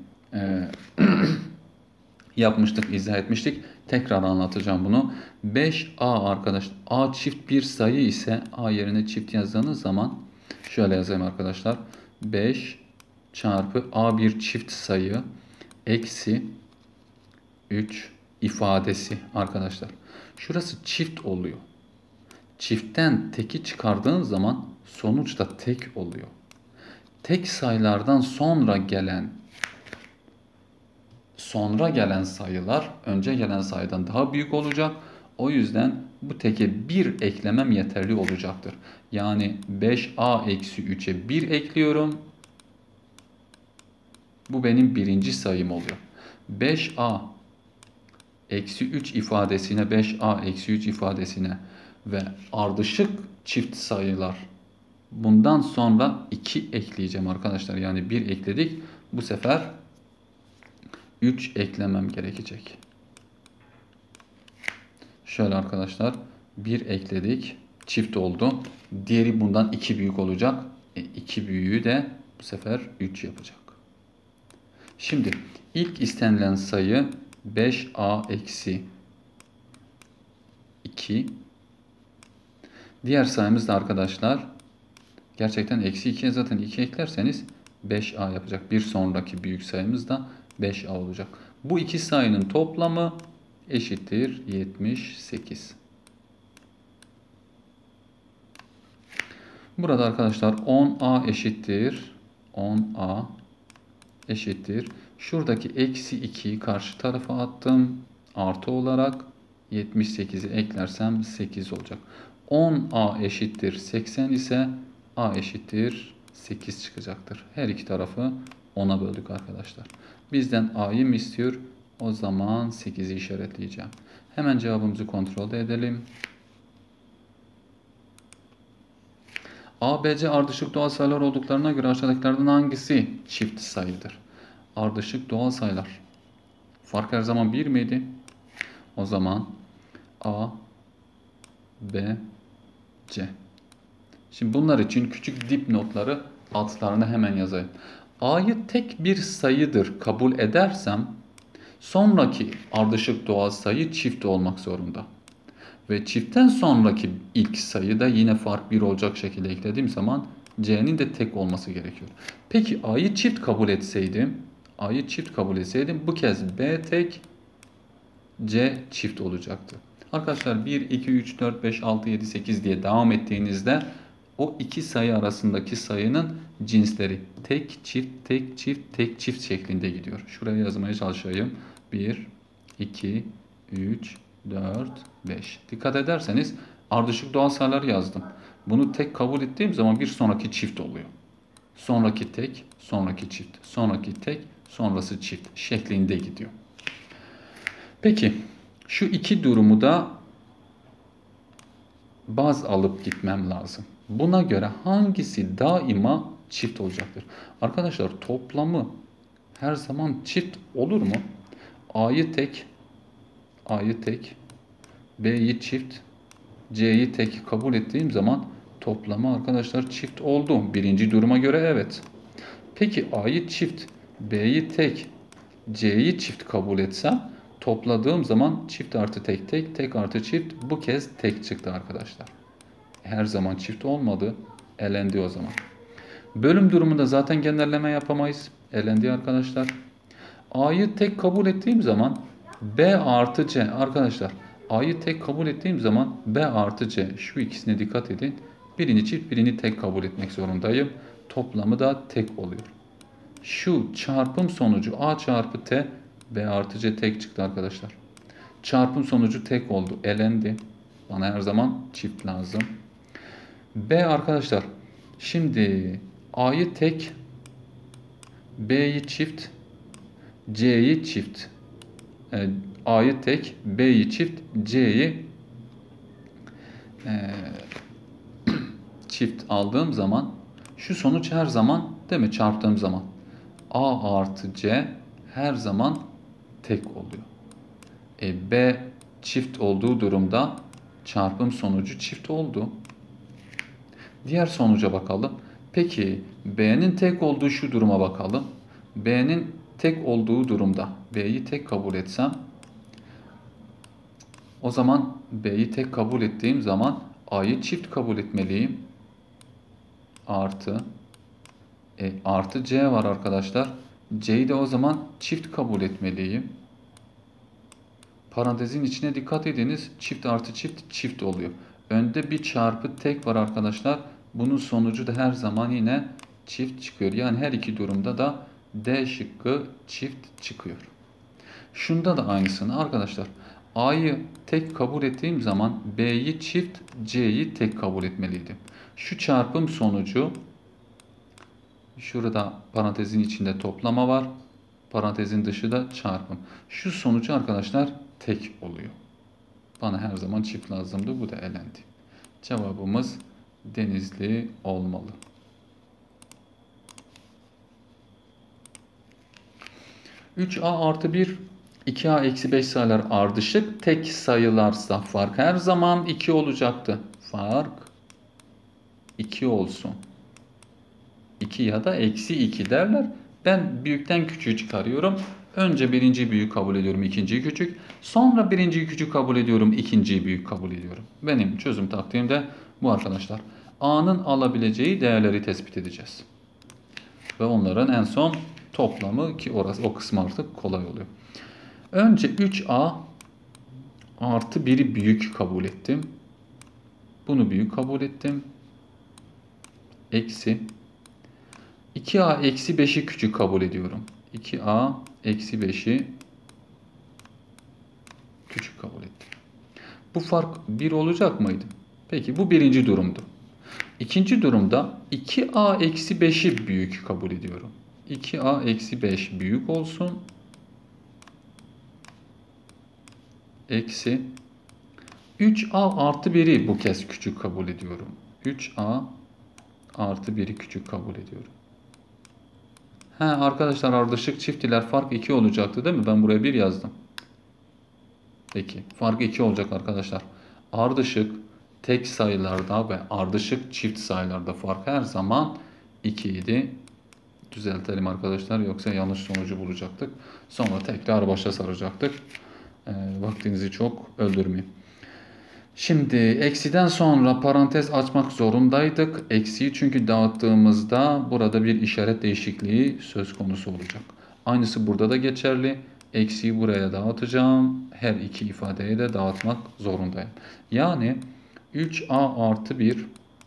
yapmıştık, izah etmiştik. Tekrar anlatacağım bunu. 5a arkadaşlar, a çift bir sayı ise a yerine çift yazdığınız zaman şöyle yazayım arkadaşlar. 5 çarpı a bir çift sayı eksi 3 ifadesi arkadaşlar. Şurası çift oluyor. Çiftten teki çıkardığın zaman sonuçta tek oluyor. Tek sayılardan sonra gelen sayılar önce gelen sayıdan daha büyük olacak. O yüzden bu teke 1 eklemem yeterli olacaktır. Yani 5a eksi 3'e 1 ekliyorum. Bu benim birinci sayım oluyor. 5a eksi 3 ifadesine 5a eksi 3 ifadesine ve ardışık çift sayılar bundan sonra 2 ekleyeceğim arkadaşlar. Yani 1 ekledik. Bu sefer 3 eklemem gerekecek. Şöyle arkadaşlar 1 ekledik. Çift oldu. Diğeri bundan 2 büyük olacak. 2 büyüğü de bu sefer 3 yapacak. Şimdi ilk istenilen sayı 5a eksi 2. Diğer sayımız da arkadaşlar gerçekten eksi 2'ye zaten 2 eklerseniz 5a yapacak. Bir sonraki büyük sayımız da 5a olacak. Bu iki sayının toplamı eşittir 78. Burada arkadaşlar 10a eşittir. Şuradaki eksi 2'yi karşı tarafa attım. Artı olarak 78'i eklersem 8 olacak. 10a eşittir 80 ise a eşittir 8 çıkacaktır. Her iki tarafı 10'a böldük arkadaşlar. Bizden a'yı mı istiyor? O zaman 8'i işaretleyeceğim. Hemen cevabımızı kontrol edelim. A, B, C ardışık doğal sayılar olduklarına göre aşağıdakilerden hangisi çift sayıdır? Ardışık doğal sayılar. Fark her zaman 1 miydi? O zaman A, B, C. Şimdi bunlar için küçük dipnotları altlarına hemen yazayım. A'yı tek bir sayıdır kabul edersem sonraki ardışık doğal sayı çift olmak zorunda. Ve çiftten sonraki ilk sayı da yine fark 1 olacak şekilde eklediğim zaman C'nin de tek olması gerekiyor. Peki A'yı çift kabul etseydim bu kez B tek, C çift olacaktı. Arkadaşlar 1, 2, 3, 4, 5, 6, 7, 8 diye devam ettiğinizde o iki sayı arasındaki sayının cinsleri tek, çift, tek, çift, tek, çift şeklinde gidiyor. Şuraya yazmaya çalışayım. 1, 2, 3, 4, 5. Dikkat ederseniz ardışık doğal sayılar yazdım. Bunu tek kabul ettiğim zaman bir sonraki çift oluyor. Sonraki tek, sonraki çift, sonraki tek, sonrası çift şeklinde gidiyor. Peki şu iki durumu da baz alıp gitmem lazım. Buna göre hangisi daima çift olacaktır? Arkadaşlar toplamı her zaman çift olur mu? A'yı tek, A'yı tek, B'yi çift, C'yi tek kabul ettiğim zaman toplamı arkadaşlar çift oldu. Birinci duruma göre evet. Peki A'yı çift, B'yi tek, C'yi çift kabul etsem topladığım zaman çift artı tek tek, tek artı çift bu kez tek çıktı arkadaşlar. Her zaman çift olmadı. Elendi o zaman. Bölüm durumunda zaten genelleme yapamayız. Elendi arkadaşlar. A'yı tek kabul ettiğim zaman B artı C arkadaşlar. A'yı tek kabul ettiğim zaman B artı C şu ikisine dikkat edin. Birini çift birini tek kabul etmek zorundayım. Toplamı da tek oluyor. Şu çarpım sonucu A çarpı T B artı C tek çıktı arkadaşlar. Çarpım sonucu tek oldu. Elendi. Bana her zaman çift lazım. B arkadaşlar. Şimdi A'yı tek, B'yi çift, C'yi çift. A'yı tek, B'yi çift, C'yi çift aldığım zaman şu sonuç her zaman değil mi çarptığım zaman A artı C her zaman tek oluyor. B çift olduğu durumda çarpım sonucu çift oldu. Diğer sonuca bakalım. Peki B'nin tek olduğu şu duruma bakalım. B'nin tek olduğu durumda B'yi tek kabul etsem o zaman B'yi tek kabul ettiğim zaman A'yı çift kabul etmeliyim. Artı C var arkadaşlar. C'yi de o zaman çift kabul etmeliyim. Parantezin içine dikkat ediniz. Çift artı çift çift oluyor. Önde bir çarpı tek var arkadaşlar. Bunun sonucu da her zaman yine çift çıkıyor. Yani her iki durumda da D şıkkı çift çıkıyor. Şunda da aynısını arkadaşlar. A'yı tek kabul ettiğim zaman B'yi çift, C'yi tek kabul etmeliydim. Şu çarpım sonucu şurada parantezin içinde toplama var. Parantezin dışı da çarpım. Şu sonucu arkadaşlar tek oluyor. Bana her zaman çift lazımdı. Bu da elendi. Cevabımız Denizli olmalı. 3A artı 1, 2A eksi 5 sayılar ardışık. Tek sayılarsa fark her zaman 2 olacaktı. Fark 2 olsun. 2 ya da eksi 2 derler. Ben büyükten küçüğü çıkarıyorum. Önce birinci büyük kabul ediyorum, ikinciyi küçük. Sonra birinciyi küçük kabul ediyorum, ikinciyi büyük kabul ediyorum. Benim çözüm taktiğim de bu arkadaşlar. A'nın alabileceği değerleri tespit edeceğiz. Ve onların en son toplamı ki orası o kısmı artık kolay oluyor. Önce 3A artı 1'i büyük kabul ettim. Bunu büyük kabul ettim. Eksi 2A eksi 5'i küçük kabul ediyorum. 2A eksi 5'i küçük kabul ettim. Bu fark 1 olacak mıydı? Peki bu birinci durumdu. İkinci durumda 2A eksi 5'i büyük kabul ediyorum. 2A eksi 5 büyük olsun. Eksi 3A artı 1'i bu kez küçük kabul ediyorum. 3A artı 1'i küçük kabul ediyorum. Arkadaşlar ardışık çiftler fark 2 olacaktı değil mi? Ben buraya 1 yazdım. Peki fark 2 olacak arkadaşlar. Ardışık tek sayılarda ve ardışık çift sayılarda fark her zaman 2 idi. Düzeltelim arkadaşlar yoksa yanlış sonucu bulacaktık. Sonra tekrar başa saracaktık. Vaktinizi çok öldürmeyeyim. Şimdi eksiden sonra parantez açmak zorundaydık. Eksiyi çünkü dağıttığımızda burada bir işaret değişikliği söz konusu olacak. Aynısı burada da geçerli. Eksiyi buraya dağıtacağım. Her iki ifadeye de dağıtmak zorundayım. Yani 3A artı 1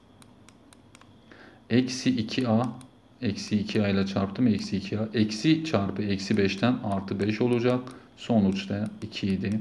eksi 2A eksi 2A ile çarptım. Eksi 2A eksi çarpı eksi 5'ten artı 5 olacak. Sonuçta 2 idi.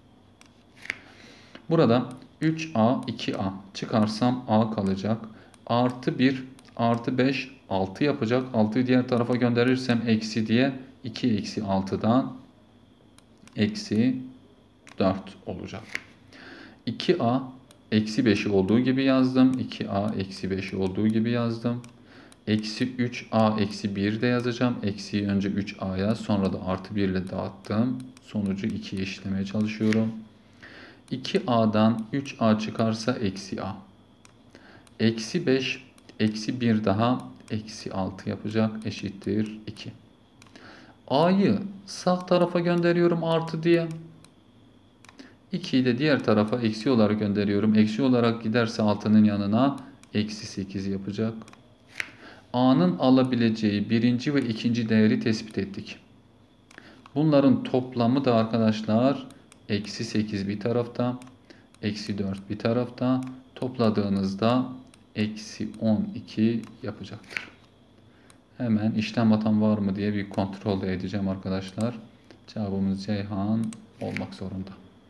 Burada 3A 2A çıkarsam A kalacak. Artı 1 artı 5 6 yapacak. 6'yı diğer tarafa gönderirsem eksi diye 2 eksi 6'dan eksi 4 olacak. 2A eksi 5'i olduğu gibi yazdım. 2A eksi 5'i olduğu gibi yazdım. Eksi 3A eksi 1 de yazacağım. Eksiyi önce 3A'ya sonra da artı 1 ile dağıttım. Sonucu 2'ye eşitlemeye çalışıyorum. 2a'dan 3a çıkarsa eksi a. Eksi 5, eksi 1 daha eksi 6 yapacak, eşittir 2. A'yı sağ tarafa gönderiyorum artı diye. 2'yi de diğer tarafa eksi olarak gönderiyorum. Eksi olarak giderse 6'nın yanına eksi 8 yapacak. A'nın alabileceği birinci ve ikinci değeri tespit ettik. Bunların toplamı da arkadaşlar eksi 8 bir tarafta, eksi 4 bir tarafta. Topladığınızda eksi 12 yapacaktır. Hemen işlem hatan var mı diye bir kontrol edeceğim arkadaşlar. Cevabımız Ceyhan olmak zorunda.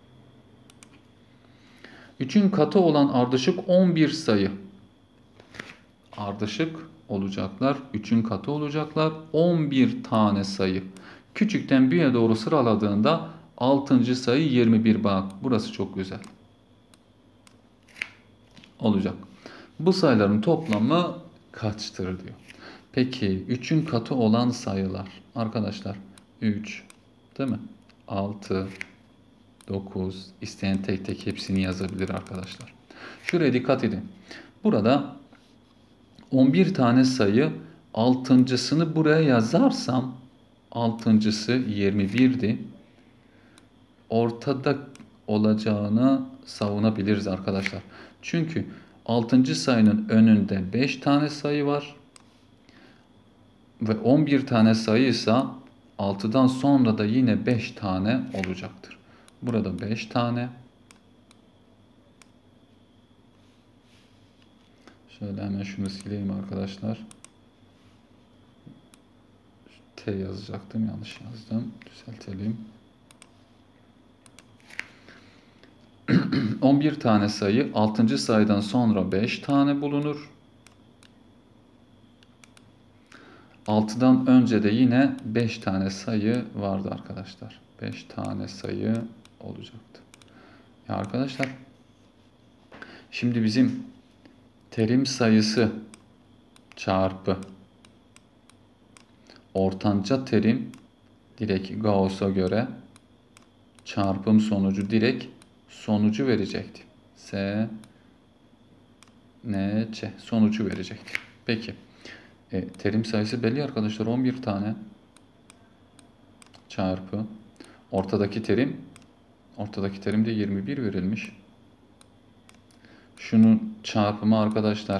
3'ün katı olan ardışık 11 sayı. Ardışık olacaklar. 3'ün katı olacaklar. 11 tane sayı. Küçükten büyüğe doğru sıraladığında 6. sayı 21. Bak burası çok güzel. Olacak. Bu sayıların toplamı kaçtır diyor. Peki 3'ün katı olan sayılar. Arkadaşlar 3 değil mi? 6, 9. İsteyen tek tek hepsini yazabilir arkadaşlar. Şuraya dikkat edin. Burada 11 tane sayı, altıncısını buraya yazarsam altıncısı 21'di. Ortada olacağını savunabiliriz arkadaşlar. Çünkü 6. sayının önünde 5 tane sayı var. Ve 11 tane sayı ise 6'dan sonra da yine 5 tane olacaktır. Burada 5 tane. Şöyle hemen şunu sileyim arkadaşlar. T yazacaktım. Yanlış yazdım. Düzeltelim. 11 tane sayı. 6. sayıdan sonra 5 tane bulunur. 6'dan önce de yine 5 tane sayı vardı arkadaşlar. 5 tane sayı olacaktı. Ya arkadaşlar şimdi bizim terim sayısı çarpı ortanca terim direkt Gauss'a göre çarpım sonucu direkt sonucu verecekti. S N Ç sonucu verecekti. Peki terim sayısı belli arkadaşlar, 11 tane çarpı ortadaki terim de 21 verilmiş. Şunun çarpımı arkadaşlar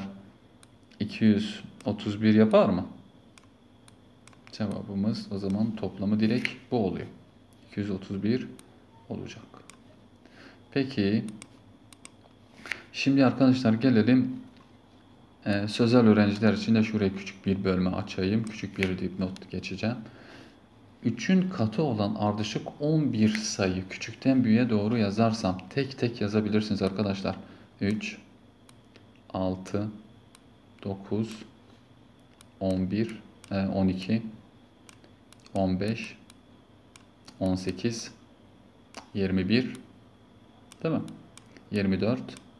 231 yapar mı? Cevabımız o zaman toplamı direkt bu oluyor. 231 olacak. Peki şimdi arkadaşlar gelelim sözel öğrenciler için de şuraya küçük bir bölme açayım. Küçük bir dipnot geçeceğim. 3'ün katı olan ardışık 11 sayı küçükten büyüğe doğru yazarsam tek tek yazabilirsiniz arkadaşlar. 3, 6, 9, 11, 12, 15, 18, 21, değil mi? 24,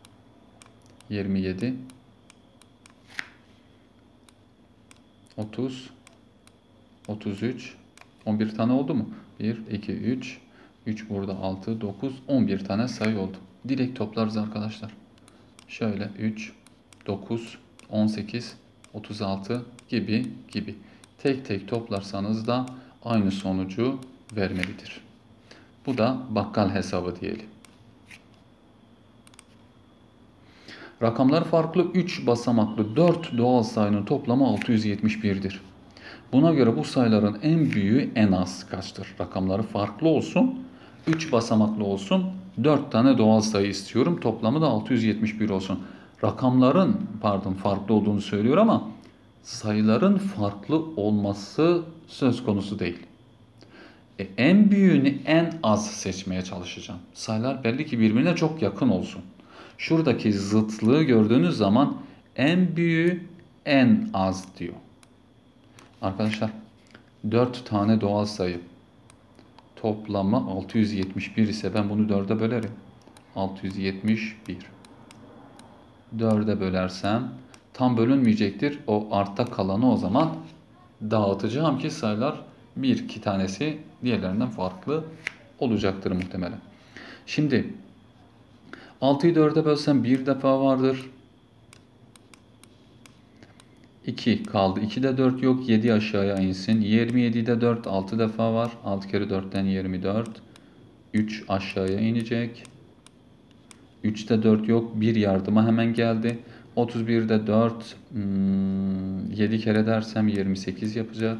27, 30, 33, 11 tane oldu mu? 1, 2, 3, 3 burada 6, 9, 11 tane sayı oldu. Direkt toplarız arkadaşlar. Şöyle 3, 9, 18, 36 gibi. Tek tek toplarsanız da aynı sonucu vermelidir. Bu da bakkal hesabı diyelim. Rakamlar farklı 3 basamaklı 4 doğal sayının toplamı 671'dir. Buna göre bu sayıların en büyüğü en az kaçtır? Rakamları farklı olsun, 3 basamaklı olsun, 4 tane doğal sayı istiyorum. Toplamı da 671 olsun. Rakamların farklı olduğunu söylüyor ama sayıların farklı olması söz konusu değil. En büyüğünü en az seçmeye çalışacağım. Sayılar belli ki birbirine çok yakın olsun. Şuradaki zıtlığı gördüğünüz zaman en büyüğü en az diyor. Arkadaşlar 4 tane doğal sayı toplamı 671 ise ben bunu 4'e bölerim. 671. 4'e bölersem tam bölünmeyecektir. O artta kalanı o zaman dağıtacağım ki sayılar 1-2 tanesi diğerlerinden farklı olacaktır muhtemelen. Şimdi 6'yı 4'e bölsem bir defa vardır. 2 kaldı. 2'de 4 yok. 7 aşağıya insin. 27'de 4 6 defa var. 6 kere 4'ten 24. 3 aşağıya inecek. 3'te 4 yok. 1 yardıma hemen geldi. 31'de 4 7 kere dersem 28 yapacak.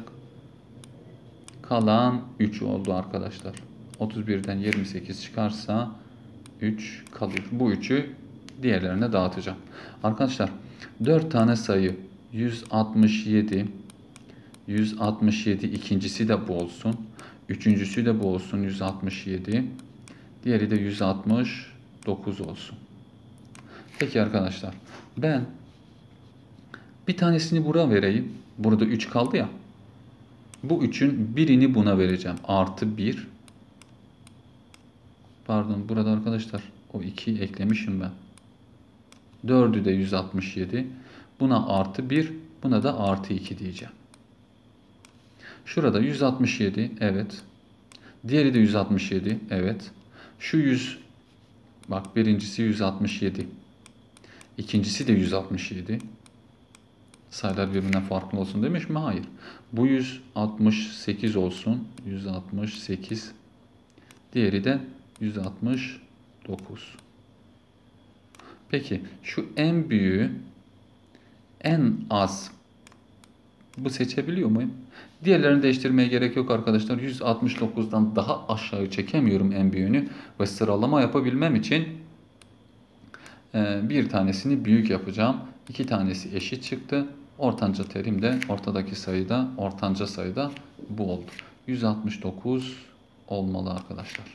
Kalan 3 oldu arkadaşlar. 31'den 28 çıkarsa 3 kalıyor. Bu 3'ü diğerlerine dağıtacağım. Arkadaşlar 4 tane sayı 167, 167 ikincisi de bu olsun. Üçüncüsü de bu olsun 167. Diğeri de 169 olsun. Peki arkadaşlar ben bir tanesini buraya vereyim. Burada 3 kaldı ya. Bu 3'ün birini buna vereceğim. Artı 1. Pardon burada arkadaşlar o 2'yi eklemişim ben. 4'ü de 167. Buna artı 1. Buna da artı 2 diyeceğim. Şurada 167. Evet. Diğeri de 167. Evet. Şu 100. Bak birincisi 167. İkincisi de 167. Sayılar birbirinden farklı olsun demiş mi? Hayır. Bu 168 olsun. 168. Diğeri de 169. Peki şu en büyüğü en az bu seçebiliyor muyum? Diğerlerini değiştirmeye gerek yok arkadaşlar. 169'dan daha aşağı çekemiyorum en büyüğünü. Ve sıralama yapabilmem için bir tanesini büyük yapacağım. 2 tanesi eşit çıktı. Ortanca terim de ortadaki sayıda, ortanca sayıda bu oldu. 169 olmalı arkadaşlar.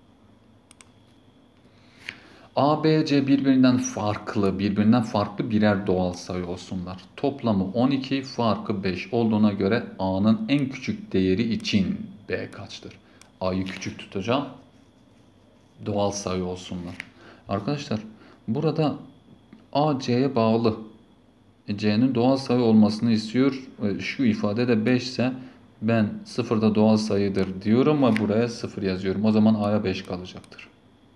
A, B, C birbirinden farklı birer doğal sayı olsunlar. Toplamı 12, farkı 5 olduğuna göre A'nın en küçük değeri için B kaçtır? A'yı küçük tutacağım. Doğal sayı olsunlar. Arkadaşlar burada A, C'ye bağlı. C'nin doğal sayı olmasını istiyor. Şu ifade de 5 ise ben 0 da doğal sayıdır diyorum ama buraya 0 yazıyorum. O zaman A'ya 5 kalacaktır.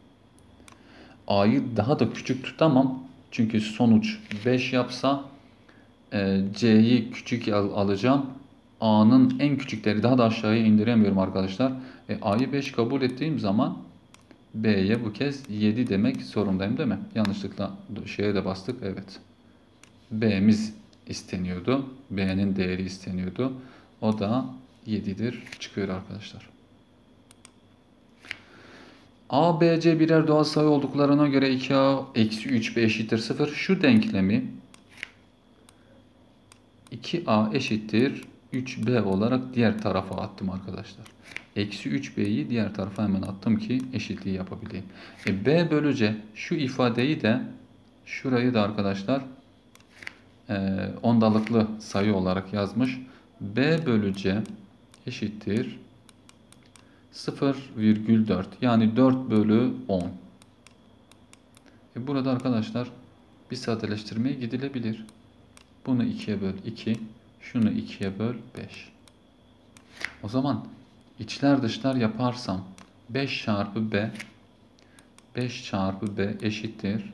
A'yı daha da küçük tutamam. Çünkü sonuç 5 yapsa C'yi küçük alacağım. A'nın en küçükleri daha da aşağıya indiremiyorum arkadaşlar. A'yı 5 kabul ettiğim zaman B'ye bu kez 7 demek zorundayım değil mi? Yanlışlıkla şeye de bastık. Evet. B'miz isteniyordu. B'nin değeri isteniyordu. O da 7'dir çıkıyor arkadaşlar. A, B, C birer doğal sayı olduklarına göre 2A eksi 3B eşittir 0. Şu denklemi 2A eşittir 3B olarak diğer tarafa attım arkadaşlar. Eksi 3B'yi diğer tarafa hemen attım ki eşitliği yapabileyim. B bölü C şu ifadeyi de şurayı da arkadaşlar ondalıklı sayı olarak yazmış. B bölü C eşittir 0,4 yani 4 bölü 10. Burada arkadaşlar bir sadeleştirmeye gidilebilir. Bunu 2'ye böl 2, şunu 2'ye böl 5. O zaman içler dışlar yaparsam 5 çarpı B 5 çarpı B eşittir.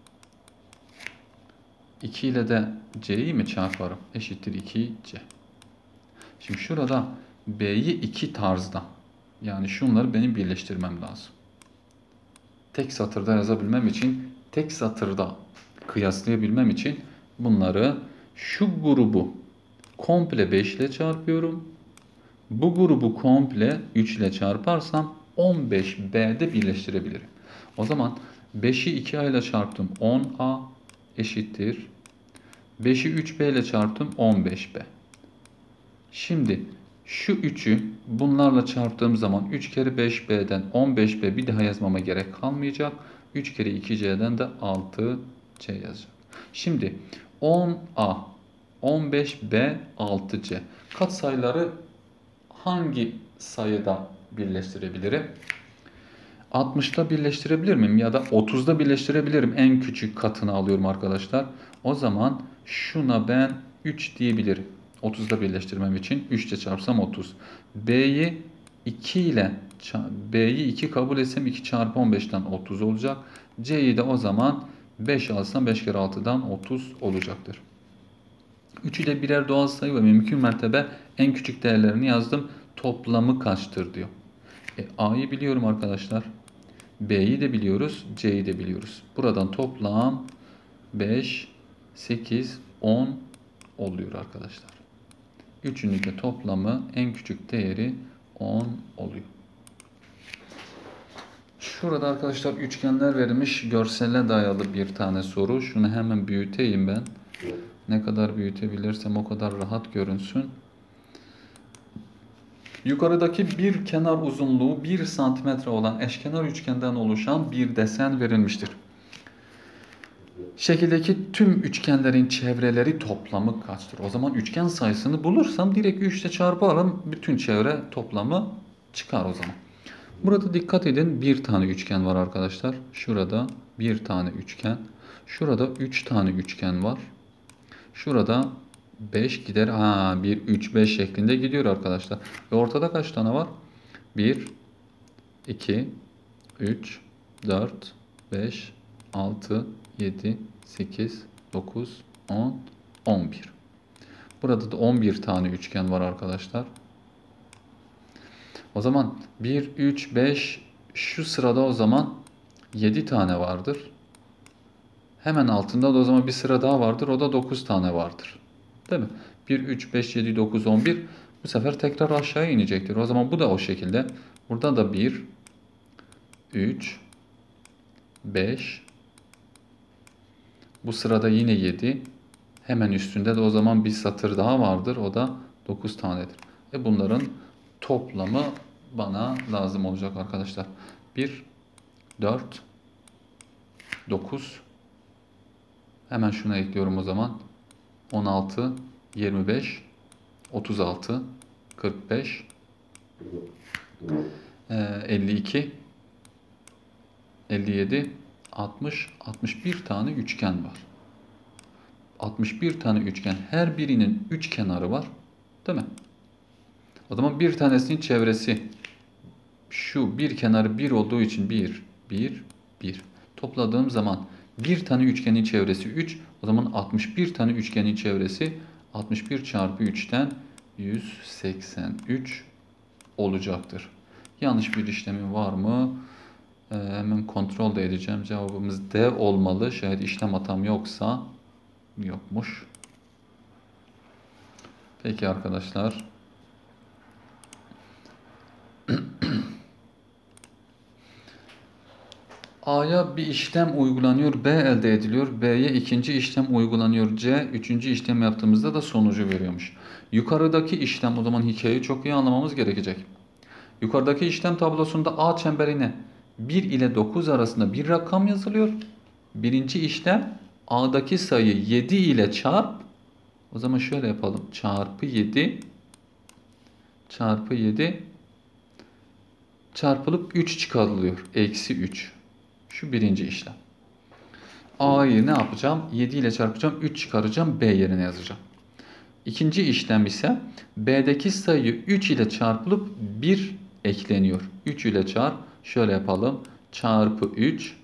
2 ile de C'yi mi çarparım? Eşittir 2C. Şimdi şurada B'yi 2 tarzda yani şunları benim birleştirmem lazım. Tek satırda yazabilmem için, tek satırda kıyaslayabilmem için bunları şu grubu komple 5 ile çarpıyorum. Bu grubu komple 3 ile çarparsam 15B'de birleştirebilirim. O zaman 5'i 2A ile çarptım 10A eşittir. 5'i 3B ile çarptım 15B. Şimdi şu 3'ü bunlarla çarptığım zaman 3 kere 5B'den 15B bir daha yazmama gerek kalmayacak. 3 kere 2C'den de 6C yazacak. Şimdi 10A, 15B, 6C. Katsayıları hangi sayıda birleştirebilirim? 60'da birleştirebilir miyim? Ya da 30'da birleştirebilirim. En küçük katını alıyorum arkadaşlar. O zaman şuna ben 3 diyebilirim. 30'da birleştirmem için 3 ile çarpsam 30. B'yi 2 ile B'yi 2 kabul etsem 2 çarpı 15'ten 30 olacak. C'yi de o zaman 5 alsam 5 kere 6'dan 30 olacaktır. Üçü de birer doğal sayı ve mümkün mertebe en küçük değerlerini yazdım. Toplamı kaçtır diyor. A'yı biliyorum arkadaşlar. B'yi de biliyoruz. C'yi de biliyoruz. Buradan toplam 5, 8, 10 oluyor arkadaşlar. Üçünün de toplamı en küçük değeri 10 oluyor. Şurada arkadaşlar üçgenler verilmiş. Görsele dayalı bir tane soru. Şunu hemen büyüteyim ben. Ne kadar büyütebilirsem o kadar rahat görünsün. Yukarıdaki bir kenar uzunluğu 1 santimetre olan eşkenar üçgenden oluşan bir desen verilmiştir. Şekildeki tüm üçgenlerin çevreleri toplamı kaçtır? O zaman üçgen sayısını bulursam direkt 3 ile çarparım. Bütün çevre toplamı çıkar o zaman. Burada dikkat edin, bir tane üçgen var arkadaşlar. Şurada bir tane üçgen. Şurada 3 tane üçgen var. Şurada 5 gider. 1, 3, 5 şeklinde gidiyor arkadaşlar. Ve ortada kaç tane var? 1, 2, 3, 4, 5, 6, 7, 8, 9, 10, 11. Burada da 11 tane üçgen var arkadaşlar. O zaman 1, 3, 5 şu sırada o zaman 7 tane vardır. Hemen altında da o zaman bir sıra daha vardır. O da 9 tane vardır. Değil mi? 1, 3, 5, 7, 9, 11. Bu sefer tekrar aşağıya inecektir. O zaman bu da o şekilde. Burada da 1, 3, 5. Bu sırada yine 7. Hemen üstünde de o zaman bir satır daha vardır. O da 9 tanedir. Bunların toplamı bana lazım olacak arkadaşlar. 1, 4, 9. Hemen şuna ekliyorum o zaman. 16, 25, 36, 45, 52, 57, 60, 61 tane üçgen var. 61 tane üçgen. Her birinin 3 kenarı var. Değil mi? O zaman bir tanesinin çevresi şu bir kenarı 1 olduğu için 1, 1, 1. Topladığım zaman bir tane üçgenin çevresi 3. O zaman 61 tane üçgenin çevresi 61 çarpı 3'ten 183 olacaktır. Yanlış bir işlemim var mı? Hemen kontrol de edeceğim. Cevabımız D olmalı. Şayet işlem hatam yoksa yokmuş. Peki arkadaşlar. A'ya bir işlem uygulanıyor. B elde ediliyor. B'ye ikinci işlem uygulanıyor. C üçüncü işlem yaptığımızda da sonucu veriyormuş. Yukarıdaki işlem, o zaman hikayeyi çok iyi anlamamız gerekecek. Yukarıdaki işlem tablosunda A çemberine 1 ile 9 arasında bir rakam yazılıyor. Birinci işlem A'daki sayı 7 ile çarp. O zaman şöyle yapalım. Çarpı 7 çarpı 7 çarpılıp 3 çıkarılıyor. Eksi 3. Şu birinci işlem. A'yı ne yapacağım? 7 ile çarpacağım. 3 çıkaracağım. B yerine yazacağım. İkinci işlem ise B'deki sayı 3 ile çarpılıp 1 ekleniyor. 3 ile çarp. Şöyle yapalım. Çarpı 3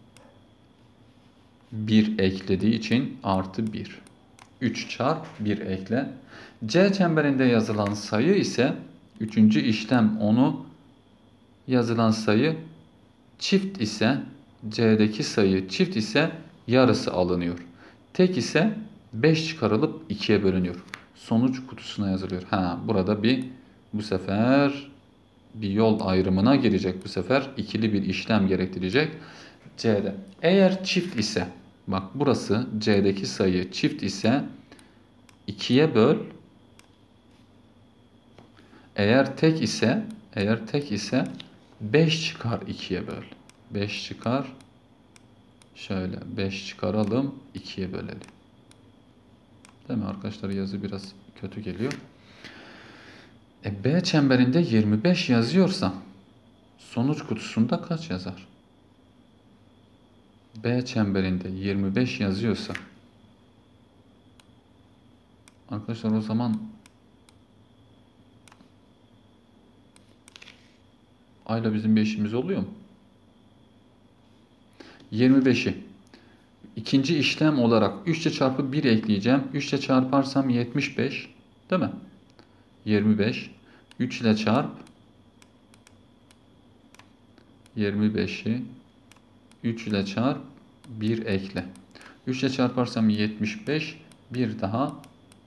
1 eklediği için artı 1. 3 çarp 1 ekle. C çemberinde yazılan sayı ise üçüncü işlem onu yazılan sayı çift ise C'deki sayı çift ise yarısı alınıyor. Tek ise 5 çıkarılıp 2'ye bölünüyor. Sonuç kutusuna yazılıyor. Burada bu sefer bir yol ayrımına girecek. Bu sefer ikili bir işlem gerektirecek. C'de. Eğer çift ise, bak burası C'deki sayı çift ise 2'ye böl. Eğer tek ise 5 çıkar 2'ye böl. 5 çıkar. Şöyle 5 çıkaralım, 2'ye bölelim. Değil mi arkadaşlar? Yazı biraz kötü geliyor. B çemberinde 25 yazıyorsa sonuç kutusunda kaç yazar? B çemberinde 25 yazıyorsa arkadaşlar o zaman A ile bizim bir işimiz oluyor mu? 25'i ikinci işlem olarak 3 ile çarpı 1 ekleyeceğim. 3 ile çarparsam 75 değil mi? 25. 3 ile çarp 25'i 3 ile çarp 1 ekle. 3 ile çarparsam 75, bir daha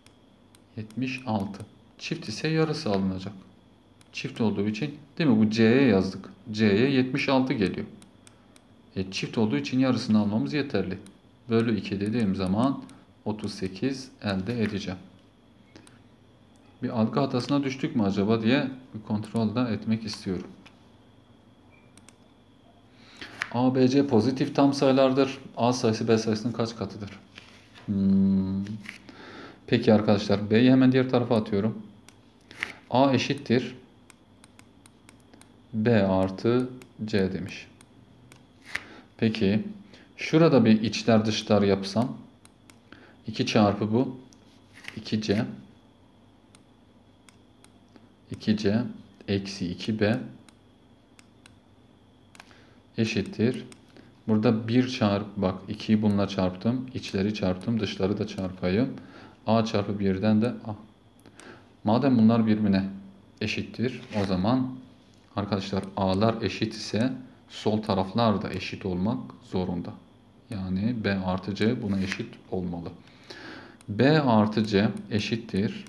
76. Çift ise yarısı alınacak. Çift olduğu için değil mi? Bu C'ye yazdık. C'ye 76 geliyor. Çift olduğu için yarısını almamız yeterli. Bölü 2 dediğim zaman 38 elde edeceğim. Bir algı hatasına düştük mü acaba diye bir kontrol da etmek istiyorum. A, B, C pozitif tam sayılardır. A sayısı B sayısının kaç katıdır? Peki arkadaşlar, B'yi hemen diğer tarafa atıyorum. A eşittir B artı C demiş. Peki şurada bir içler dışlar yapsam 2 çarpı bu 2C 2C eksi 2B eşittir. Burada 1 çarpı, bak 2'yi bununla çarptım. İçleri çarptım. Dışları da çarpayım. A çarpı 1'den de A. Madem bunlar birbirine eşittir, o zaman arkadaşlar A'lar eşit ise sol taraflar da eşit olmak zorunda. Yani B artı C buna eşit olmalı. B artı C eşittir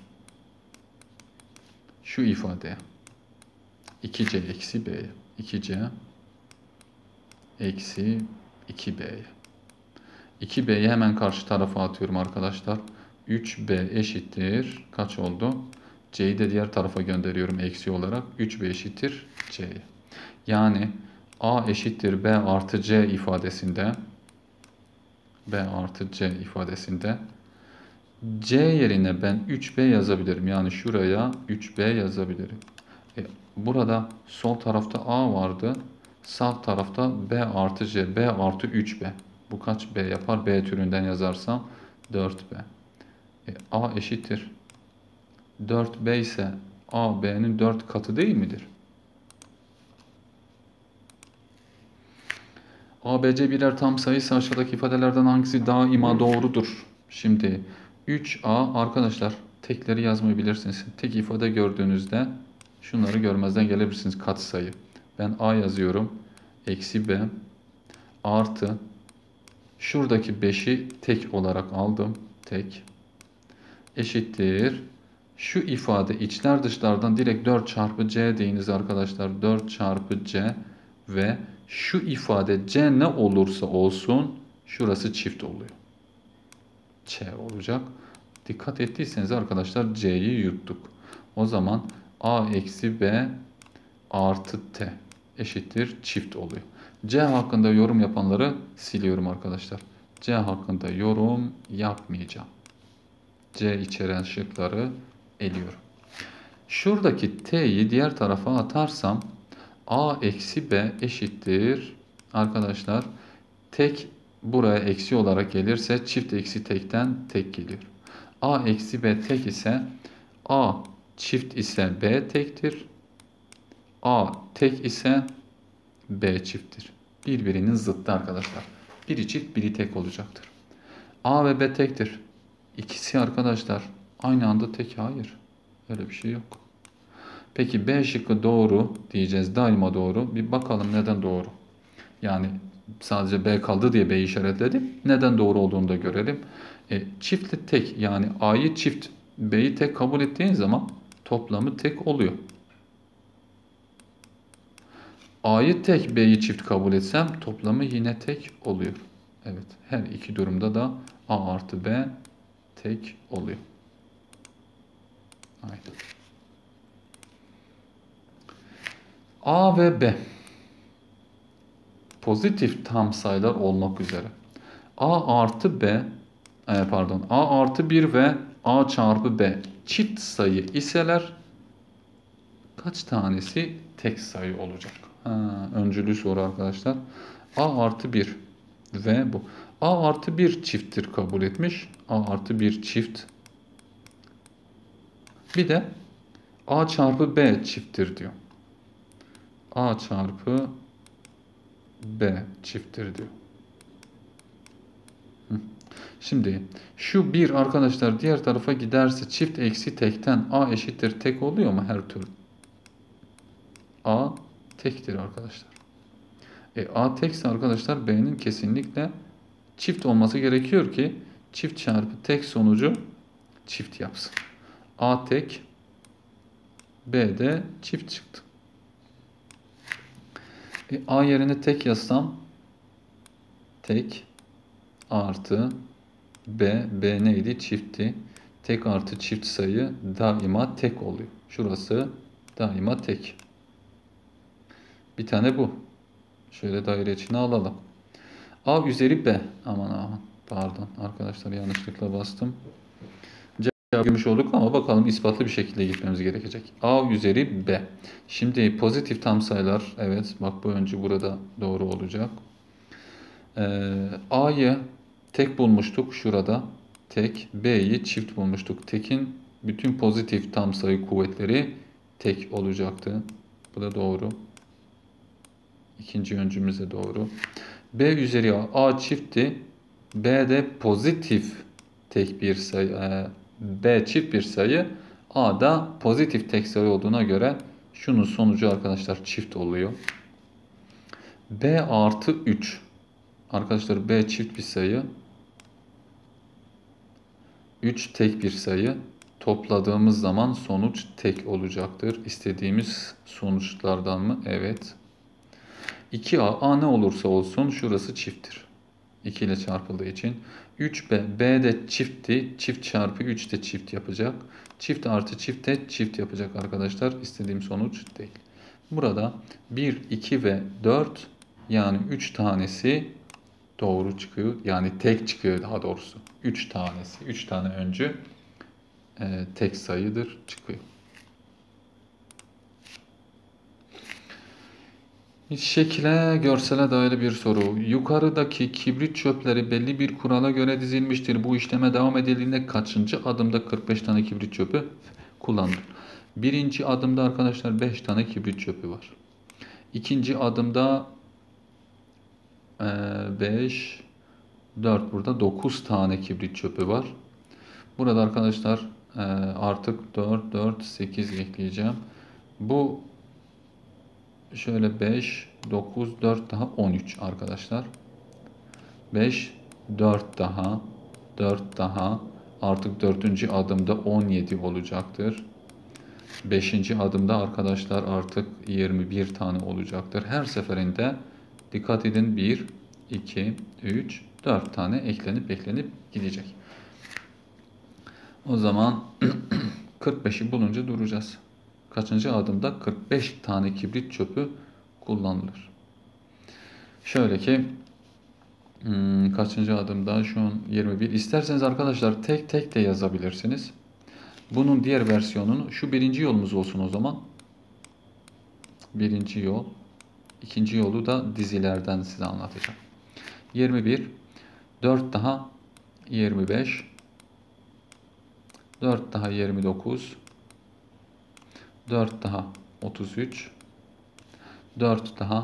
şu ifadeye. 2C eksi B'ye. 2C eksi 2B'ye. 2B'yi hemen karşı tarafa atıyorum arkadaşlar. 3B eşittir. Kaç oldu? C'yi de diğer tarafa gönderiyorum eksi olarak. 3B eşittir C'ye. Yani A eşittir B artı C ifadesinde C yerine ben 3B yazabilirim. Yani şuraya 3B yazabilirim. Burada sol tarafta A vardı. Sağ tarafta B artı C. B artı 3B. Bu kaç B yapar? B türünden yazarsam 4B. A eşittir 4B ise A B'nin 4 katı değil midir? A, B, C birer tam sayıysa aşağıdaki ifadelerden hangisi daima doğrudur? Şimdi 3A arkadaşlar tekleri yazmayı bilirsiniz. Tek ifade gördüğünüzde şunları görmezden gelebilirsiniz. Katsayı. Ben A yazıyorum. Eksi B artı şuradaki 5'i tek olarak aldım. Tek eşittir. Şu ifade içler dışlardan direkt 4 çarpı C deyiniz arkadaşlar. 4 çarpı C ve şu ifade C ne olursa olsun şurası çift oluyor. Ç olacak. Dikkat ettiyseniz arkadaşlar C'yi yuttuk. O zaman A eksi B artı T eşittir çift oluyor. C hakkında yorum yapanları siliyorum arkadaşlar. C hakkında yorum yapmayacağım. C içeren şıkları eliyorum. Şuradaki T'yi diğer tarafa atarsam A eksi B eşittir. Arkadaşlar tek buraya eksi olarak gelirse çift eksi tekten tek geliyor. A eksi B tek ise A çift ise B tektir. A tek ise B çifttir. Birbirinin zıttı arkadaşlar. Biri çift biri tek olacaktır. A ve B tektir. İkisi arkadaşlar aynı anda tek, hayır. Öyle bir şey yok. Peki B şıkkı doğru diyeceğiz. Daima doğru. Bir bakalım neden doğru. Yani sadece B kaldı diye B'yi işaretledim. Neden doğru olduğunu da görelim. Çiftli tek, yani A'yı çift B'yi tek kabul ettiğin zaman toplamı tek oluyor. A'yı tek B'yi çift kabul etsem toplamı yine tek oluyor. Evet, her iki durumda da A artı B tek oluyor. Aynen. A ve B pozitif tam sayılar olmak üzere A artı B A artı 1 ve A çarpı B çift sayı iseler kaç tanesi tek sayı olacak? Öncülü soru arkadaşlar. A artı 1 ve bu. A artı 1 çifttir kabul etmiş. A artı 1 çift. Bir de A çarpı B çifttir diyor. A çarpı B çifttir diyor. Şimdi şu 1 arkadaşlar diğer tarafa giderse çift eksi tekten A eşittir tek oluyor mu her türlü? A tektir arkadaşlar. A tekse arkadaşlar B'nin kesinlikle çift olması gerekiyor ki çift çarpı tek sonucu çift yapsın. A tek, B de çift çıktı. A yerine tek yazsam tek artı B neydi? Çiftti. Tek artı çift sayı daima tek oluyor. Şurası daima tek. Bir tane bu. Şöyle daire içine alalım. A üzeri B. Aman pardon arkadaşlar yanlışlıkla bastım. Cevap görmüş olduk ama bakalım ispatlı bir şekilde gitmemiz gerekecek. A üzeri B. Şimdi pozitif tam sayılar. Evet bak bu öncü burada doğru olacak. A'yı tek bulmuştuk şurada. Tek. B'yi çift bulmuştuk. Tekin bütün pozitif tam sayı kuvvetleri tek olacaktı. Bu da doğru. İkinci öncümüz de doğru. B üzeri A çiftti. B de pozitif tek bir sayı. B çift bir sayı. A da pozitif tek sayı olduğuna göre şunun sonucu arkadaşlar çift oluyor. B artı 3. Arkadaşlar B çift bir sayı. 3 tek bir sayı. Topladığımız zaman sonuç tek olacaktır. İstediğimiz sonuçlardan mı? Evet. 2A, A ne olursa olsun şurası çifttir. 2 ile çarpıldığı için. 3B, B de çiftti. Çift çarpı 3 de çift yapacak. Çift artı çift de çift yapacak arkadaşlar. İstediğim sonuç değil. Burada 1, 2 ve 4 yani 3 tanesi doğru çıkıyor. Yani tek çıkıyor daha doğrusu. 3 tanesi. 3 tane öncü tek sayıdır çıkıyor. Şekile, görsele dair bir soru. Yukarıdaki kibrit çöpleri belli bir kurala göre dizilmiştir. Bu işleme devam edildiğinde kaçıncı adımda 45 tane kibrit çöpü kullanılır? Birinci adımda arkadaşlar 5 tane kibrit çöpü var. İkinci adımda 5, 4 burada 9 tane kibrit çöpü var. Burada arkadaşlar artık 4, 4, 8 ekleyeceğim. Bu şöyle 5, 9, 4 daha 13 arkadaşlar. 5, 4 daha, 4 daha. Artık 4. adımda 17 olacaktır. 5. adımda arkadaşlar artık 21 tane olacaktır. Her seferinde dikkat edin 1, 2, 3, 4 tane eklenip gidecek. O zaman 45'i bulunca duracağız. Kaçıncı adımda 45 tane kibrit çöpü kullanılır. Şöyle ki kaçıncı adımda şu an 21. İsterseniz arkadaşlar tek tek de yazabilirsiniz. Bunun diğer versiyonunu şu birinci yolumuz olsun o zaman. Birinci yol. İkinci yolu da dizilerden size anlatacağım. 21. 4 daha 25. 4 daha 29. 4 daha 33. 4 daha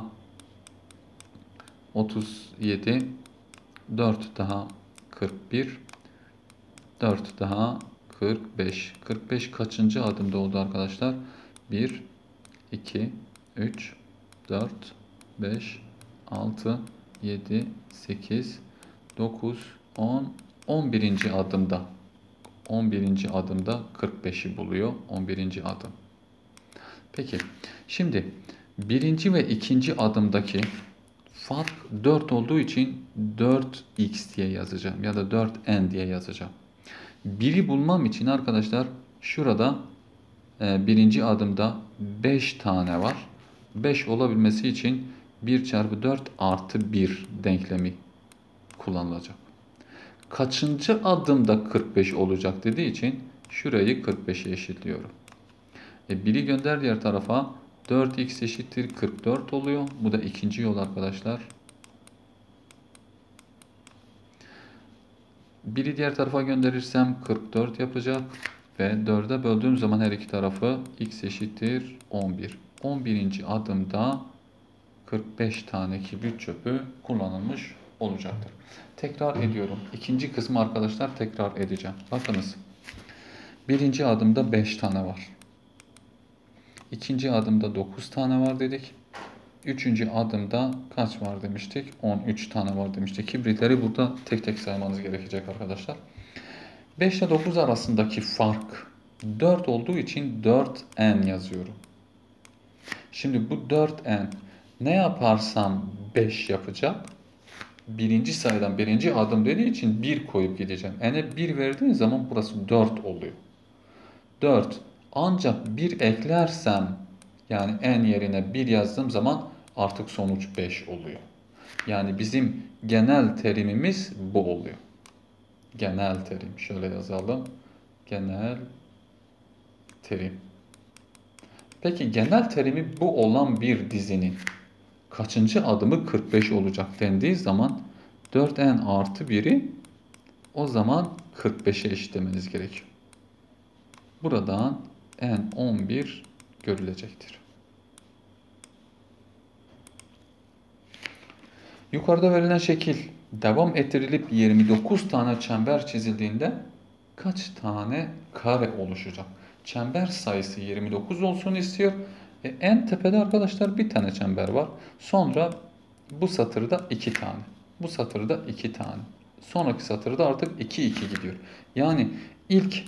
37. 4 daha 41. 4 daha 45. 45 kaçıncı adımda oldu arkadaşlar? 1, 2, 3, 4, 5, 6, 7, 8, 9, 10, 11. adımda. 11. adımda 45'i buluyor. 11. adım. Peki şimdi birinci ve ikinci adımdaki fark 4 olduğu için 4x diye yazacağım ya da 4n diye yazacağım. Biri bulmam için arkadaşlar şurada birinci adımda 5 tane var. 5 olabilmesi için 1 çarpı 4 artı 1 denklemi kullanılacak. Kaçıncı adımda 45 olacak dediği için şurayı 45'e eşitliyorum. Biri gönder diğer tarafa 4x eşittir 44 oluyor. Bu da ikinci yol arkadaşlar. Biri diğer tarafa gönderirsem 44 yapacak. Ve 4'e böldüğüm zaman her iki tarafı x eşittir 11. 11. adımda 45 tane kibrit çöpü kullanılmış olacaktır. Tekrar ediyorum. İkinci kısmı arkadaşlar tekrar edeceğim. Bakınız. Birinci adımda 5 tane var. İkinci adımda 9 tane var dedik. Üçüncü adımda kaç var demiştik? 13 tane var demiştik. Kibritleri burada tek tek saymanız gerekecek arkadaşlar. 5 ile 9 arasındaki fark 4 olduğu için 4n yazıyorum. Şimdi bu 4n ne yaparsam 5 yapacak. Birinci sayıdan birinci adım dediği için 1 koyup gideceğim. N'e 1 verdiğin zaman burası 4 oluyor. 4. Ancak 1 eklersem yani n yerine 1 yazdığım zaman artık sonuç 5 oluyor. Yani bizim genel terimimiz bu oluyor. Genel terim. Şöyle yazalım. Genel terim. Peki genel terimi bu olan bir dizinin kaçıncı adımı 45 olacak dendiği zaman 4n artı 1'i o zaman 45'e eşitlemeniz gerekiyor. Buradan n 11 görülecektir. Yukarıda verilen şekil devam ettirilip 29 tane çember çizildiğinde kaç tane kare oluşacak? Çember sayısı 29 olsun istiyor. En tepede arkadaşlar bir tane çember var. Sonra bu satırda 2 tane. Bu satırda 2 tane. Sonraki satırda artık 2 2 gidiyor. Yani ilk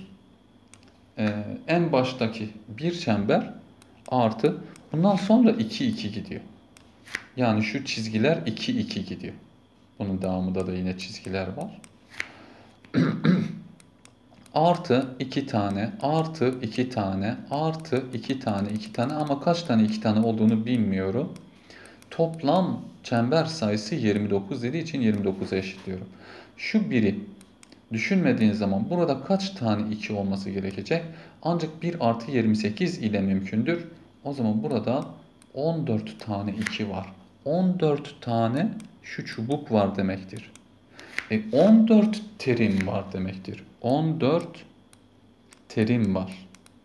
en baştaki bir çember artı bundan sonra 2 2 gidiyor. Yani şu çizgiler 2 2 gidiyor. Bunun devamında da yine çizgiler var. Artı 2 tane, artı 2 tane, artı 2 tane, 2 tane ama kaç tane 2 tane olduğunu bilmiyorum. Toplam çember sayısı 29 dediği için 29'a eşitliyorum. Şu biri düşünmediğin zaman burada kaç tane 2 olması gerekecek? Ancak 1 artı 28 ile mümkündür. O zaman burada 14 tane 2 var. 14 tane şu çubuk var demektir. 14 terim var demektir. 14 terim var.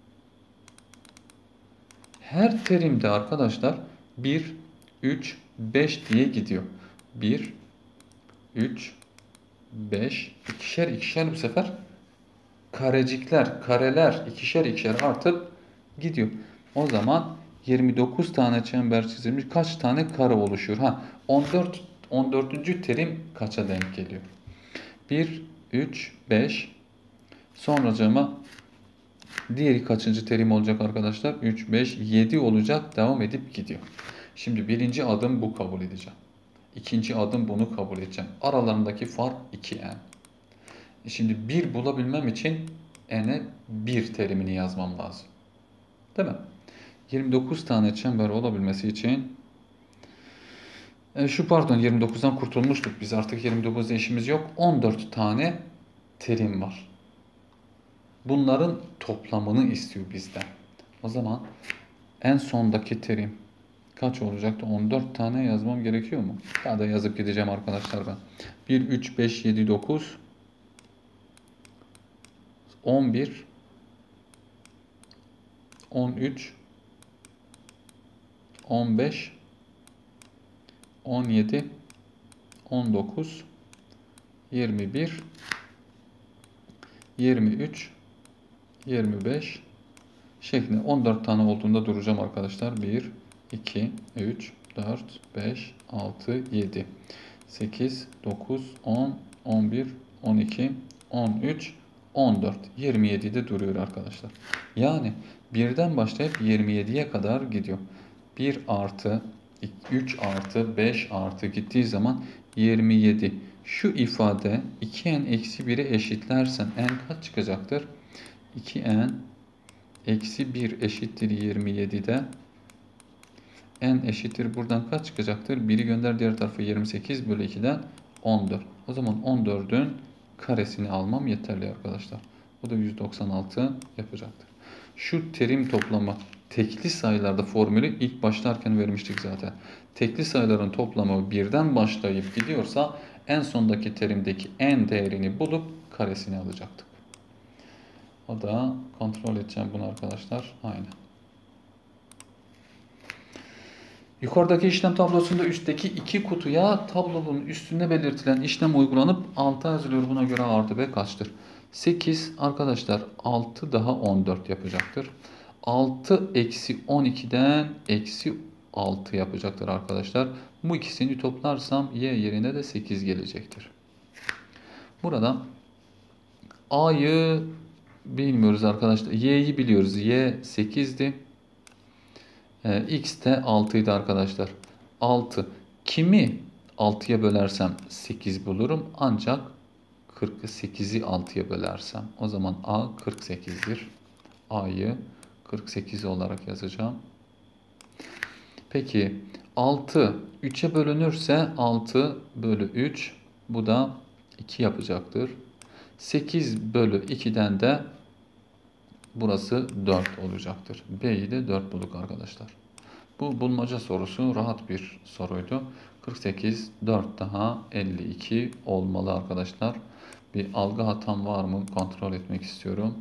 Her terimde arkadaşlar 1, 3, 5 diye gidiyor. 1, 3, 5, ikişer ikişer bu sefer karecikler, kareler ikişer ikişer artıp gidiyor. O zaman 29 tane çember çizilmiş kaç tane kare oluşuyor? 14. terim kaça denk geliyor? 1, 3, 5. Sonracığıma diğeri kaçıncı terim olacak arkadaşlar? 3, 5, 7 olacak. Devam edip gidiyor. Şimdi birinci adım bu kabul edeceğim. İkinci adım bunu kabul edeceğim. Aralarındaki fark 2n. Şimdi 1 bulabilmem için n'e 1 terimini yazmam lazım. Değil mi? 29 tane çember olabilmesi için şu pardon 29'dan kurtulmuştuk biz. Artık 29'da işimiz yok. 14 tane terim var. Bunların toplamını istiyor bizden. O zaman en sondaki terim kaç olacaktı? 14 tane yazmam gerekiyor mu? Daha da yazıp gideceğim arkadaşlar ben. 1, 3, 5, 7, 9, 11, 13, 15, 17, 19, 21, 23, 25 şeklinde 14 tane olduğunda duracağım arkadaşlar. 1, 2, 3, 4, 5, 6, 7, 8, 9, 10, 11, 12, 13, 14, 27'de duruyor arkadaşlar. Yani birden başlayıp 27'ye kadar gidiyor. 1 artı 3 artı 5 artı gittiği zaman 27. Şu ifade 2n eksi 1'e eşitlersen n kaç çıkacaktır? 2n eksi 1 eşittir 27'de n eşittir buradan kaç çıkacaktır? 1'i gönder diğer tarafa 28 bölü 2'den 14. O zaman 14'ün karesini almam yeterli arkadaşlar. Bu da 196 yapacaktır. Şu terim toplamı tekli sayılarda formülü ilk başlarken vermiştik zaten. Tekli sayıların toplamı birden başlayıp gidiyorsa en sondaki terimdeki n değerini bulup karesini alacaktık. O da kontrol edeceğim bunu arkadaşlar. Aynen. Yukarıdaki işlem tablosunda üstteki iki kutuya tablonun üstünde belirtilen işlem uygulanıp 6 yazılıyor. Buna göre A artı B kaçtır? 8 arkadaşlar 6 daha 14 yapacaktır. 6 eksi 12'den eksi 6 yapacaktır arkadaşlar. Bu ikisini toplarsam y yerine de 8 gelecektir. Burada A'yı bilmiyoruz arkadaşlar. Y'yi biliyoruz. Y 8'di. X de 6 idi arkadaşlar. 6. Kimi 6'ya bölersem 8 bulurum. Ancak 48'i 6'ya bölersem. O zaman A 48'dir. A'yı 48 olarak yazacağım. Peki 6 3'e bölünürse 6 bölü 3. Bu da 2 yapacaktır. 8 bölü 2'den de burası 4 olacaktır. B'yi de 4 bulduk arkadaşlar. Bu bulmaca sorusu rahat bir soruydu. 48, 4 daha 52 olmalı arkadaşlar. Bir algı hatam var mı kontrol etmek istiyorum.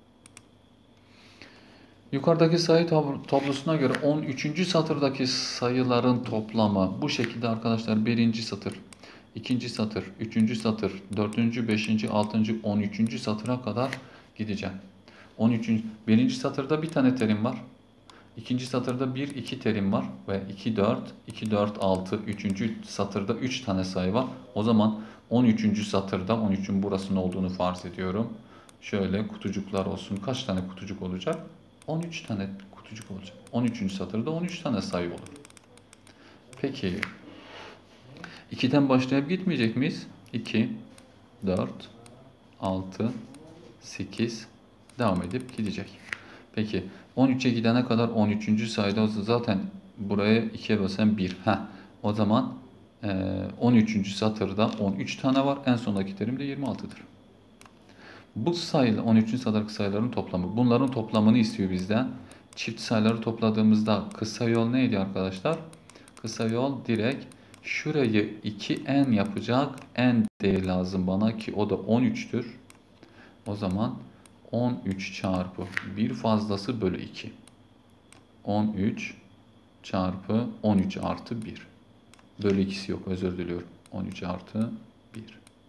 Yukarıdaki sayı tablosuna göre 13. satırdaki sayıların toplamı bu şekilde arkadaşlar. Birinci satır, ikinci satır, üçüncü satır, dördüncü, beşinci, altıncı, 13. satıra kadar gideceğim. 13. Birinci satırda bir tane terim var. İkinci satırda 1, 2 terim var ve 2, 4, 2, 4, 6. Üçüncü satırda 3 tane sayı var. O zaman 13. satırda 13'ün burasının olduğunu farz ediyorum. Şöyle kutucuklar olsun. Kaç tane kutucuk olacak? 13 tane kutucuk olacak. 13. satırda 13 tane sayı olur. Peki 2'den başlayıp gitmeyecek miyiz? 2, 4, 6, 8 devam edip gidecek. Peki 13'e gidene kadar 13. sayıda olsa zaten buraya 2'ye bölsem 1. O zaman 13. satırda 13 tane var. En sondaki terim de 26'dır. Bu sayı 13. satırdaki sayıların toplamı. Bunların toplamını istiyor bizden. Çift sayıları topladığımızda kısa yol neydi arkadaşlar? Kısa yol direkt şurayı 2n yapacak n değeri lazım bana ki o da 13'tür. O zaman 13 çarpı bir fazlası bölü 2. 13 çarpı 13 artı 1. Bölü 2'si yok, özür diliyorum. 13 artı 1.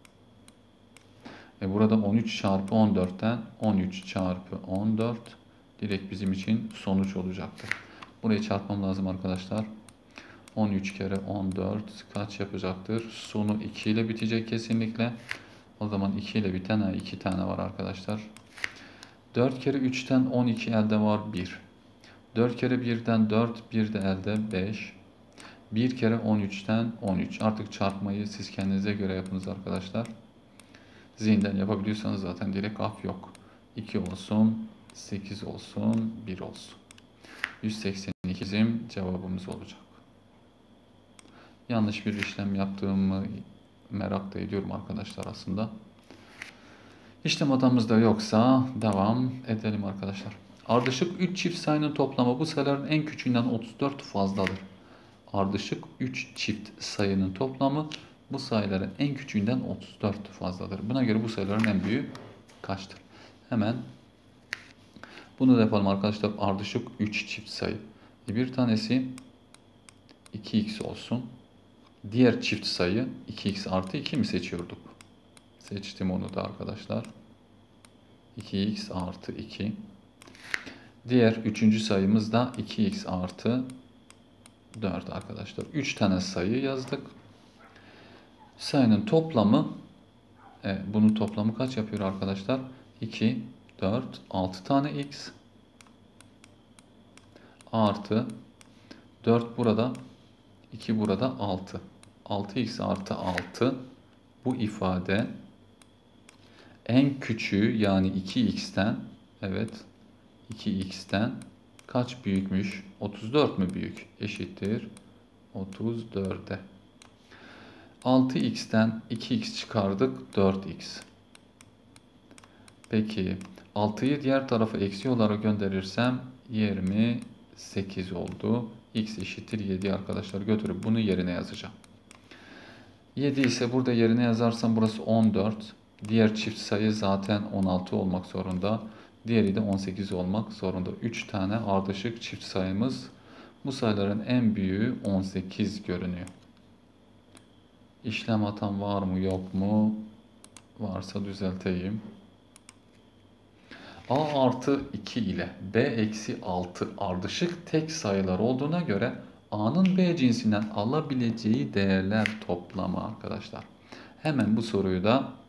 Burada 13 çarpı 14'ten 13 çarpı 14 direkt bizim için sonuç olacaktır. Burayı çarpmam lazım arkadaşlar. 13 kere 14 kaç yapacaktır? Sonu 2 ile bitecek kesinlikle. O zaman 2 ile biten 2 tane var arkadaşlar. 4 kere 3'ten 12 elde var 1. 4 kere 1'den 4, 1 de elde 5. 1 kere 13'ten 13. Artık çarpmayı siz kendinize göre yapınız arkadaşlar. Zihinden yapabiliyorsanız zaten direkt af yok. 2 olsun, 8 olsun, 1 olsun. 182 bizim cevabımız olacak. Yanlış bir işlem yaptığımı merak da ediyorum arkadaşlar aslında. İşlem hatamız yoksa devam edelim arkadaşlar. Ardışık 3 çift sayının toplamı bu sayıların en küçüğünden 34 fazladır. Ardışık 3 çift sayının toplamı bu sayıların en küçüğünden 34 fazladır. Buna göre bu sayıların en büyüğü kaçtır? Hemen bunu da yapalım arkadaşlar. Ardışık 3 çift sayı. Bir tanesi 2x olsun. Diğer çift sayı 2x artı 2 mi seçiyorduk? Seçtim onu da arkadaşlar. 2x artı 2. Diğer üçüncü sayımız da 2x artı 4 arkadaşlar. 3 tane sayı yazdık. Sayının toplamı bunun toplamı kaç yapıyor arkadaşlar? 2, 4, 6 tane x artı 4 burada, 2 burada, 6. 6x artı 6 bu ifade en küçüğü yani 2x'ten, evet 2x'ten kaç büyükmüş? 34 mü büyük? Eşittir 34'e. 6x'ten 2x çıkardık 4x. Peki 6'yı diğer tarafa eksi olarak gönderirsem 28 oldu. X eşittir 7 arkadaşlar, götürüp bunu yerine yazacağım. 7 ise burada yerine yazarsam burası 14. Diğer çift sayı zaten 16 olmak zorunda. Diğeri de 18 olmak zorunda. 3 tane ardışık çift sayımız Bu sayıların en büyüğü 18 görünüyor. İşlem hatam var mı yok mu? Varsa düzelteyim. A artı 2 ile B eksi 6 ardışık tek sayılar olduğuna göre A'nın B cinsinden alabileceği değerler toplamı arkadaşlar. Hemen bu soruyu da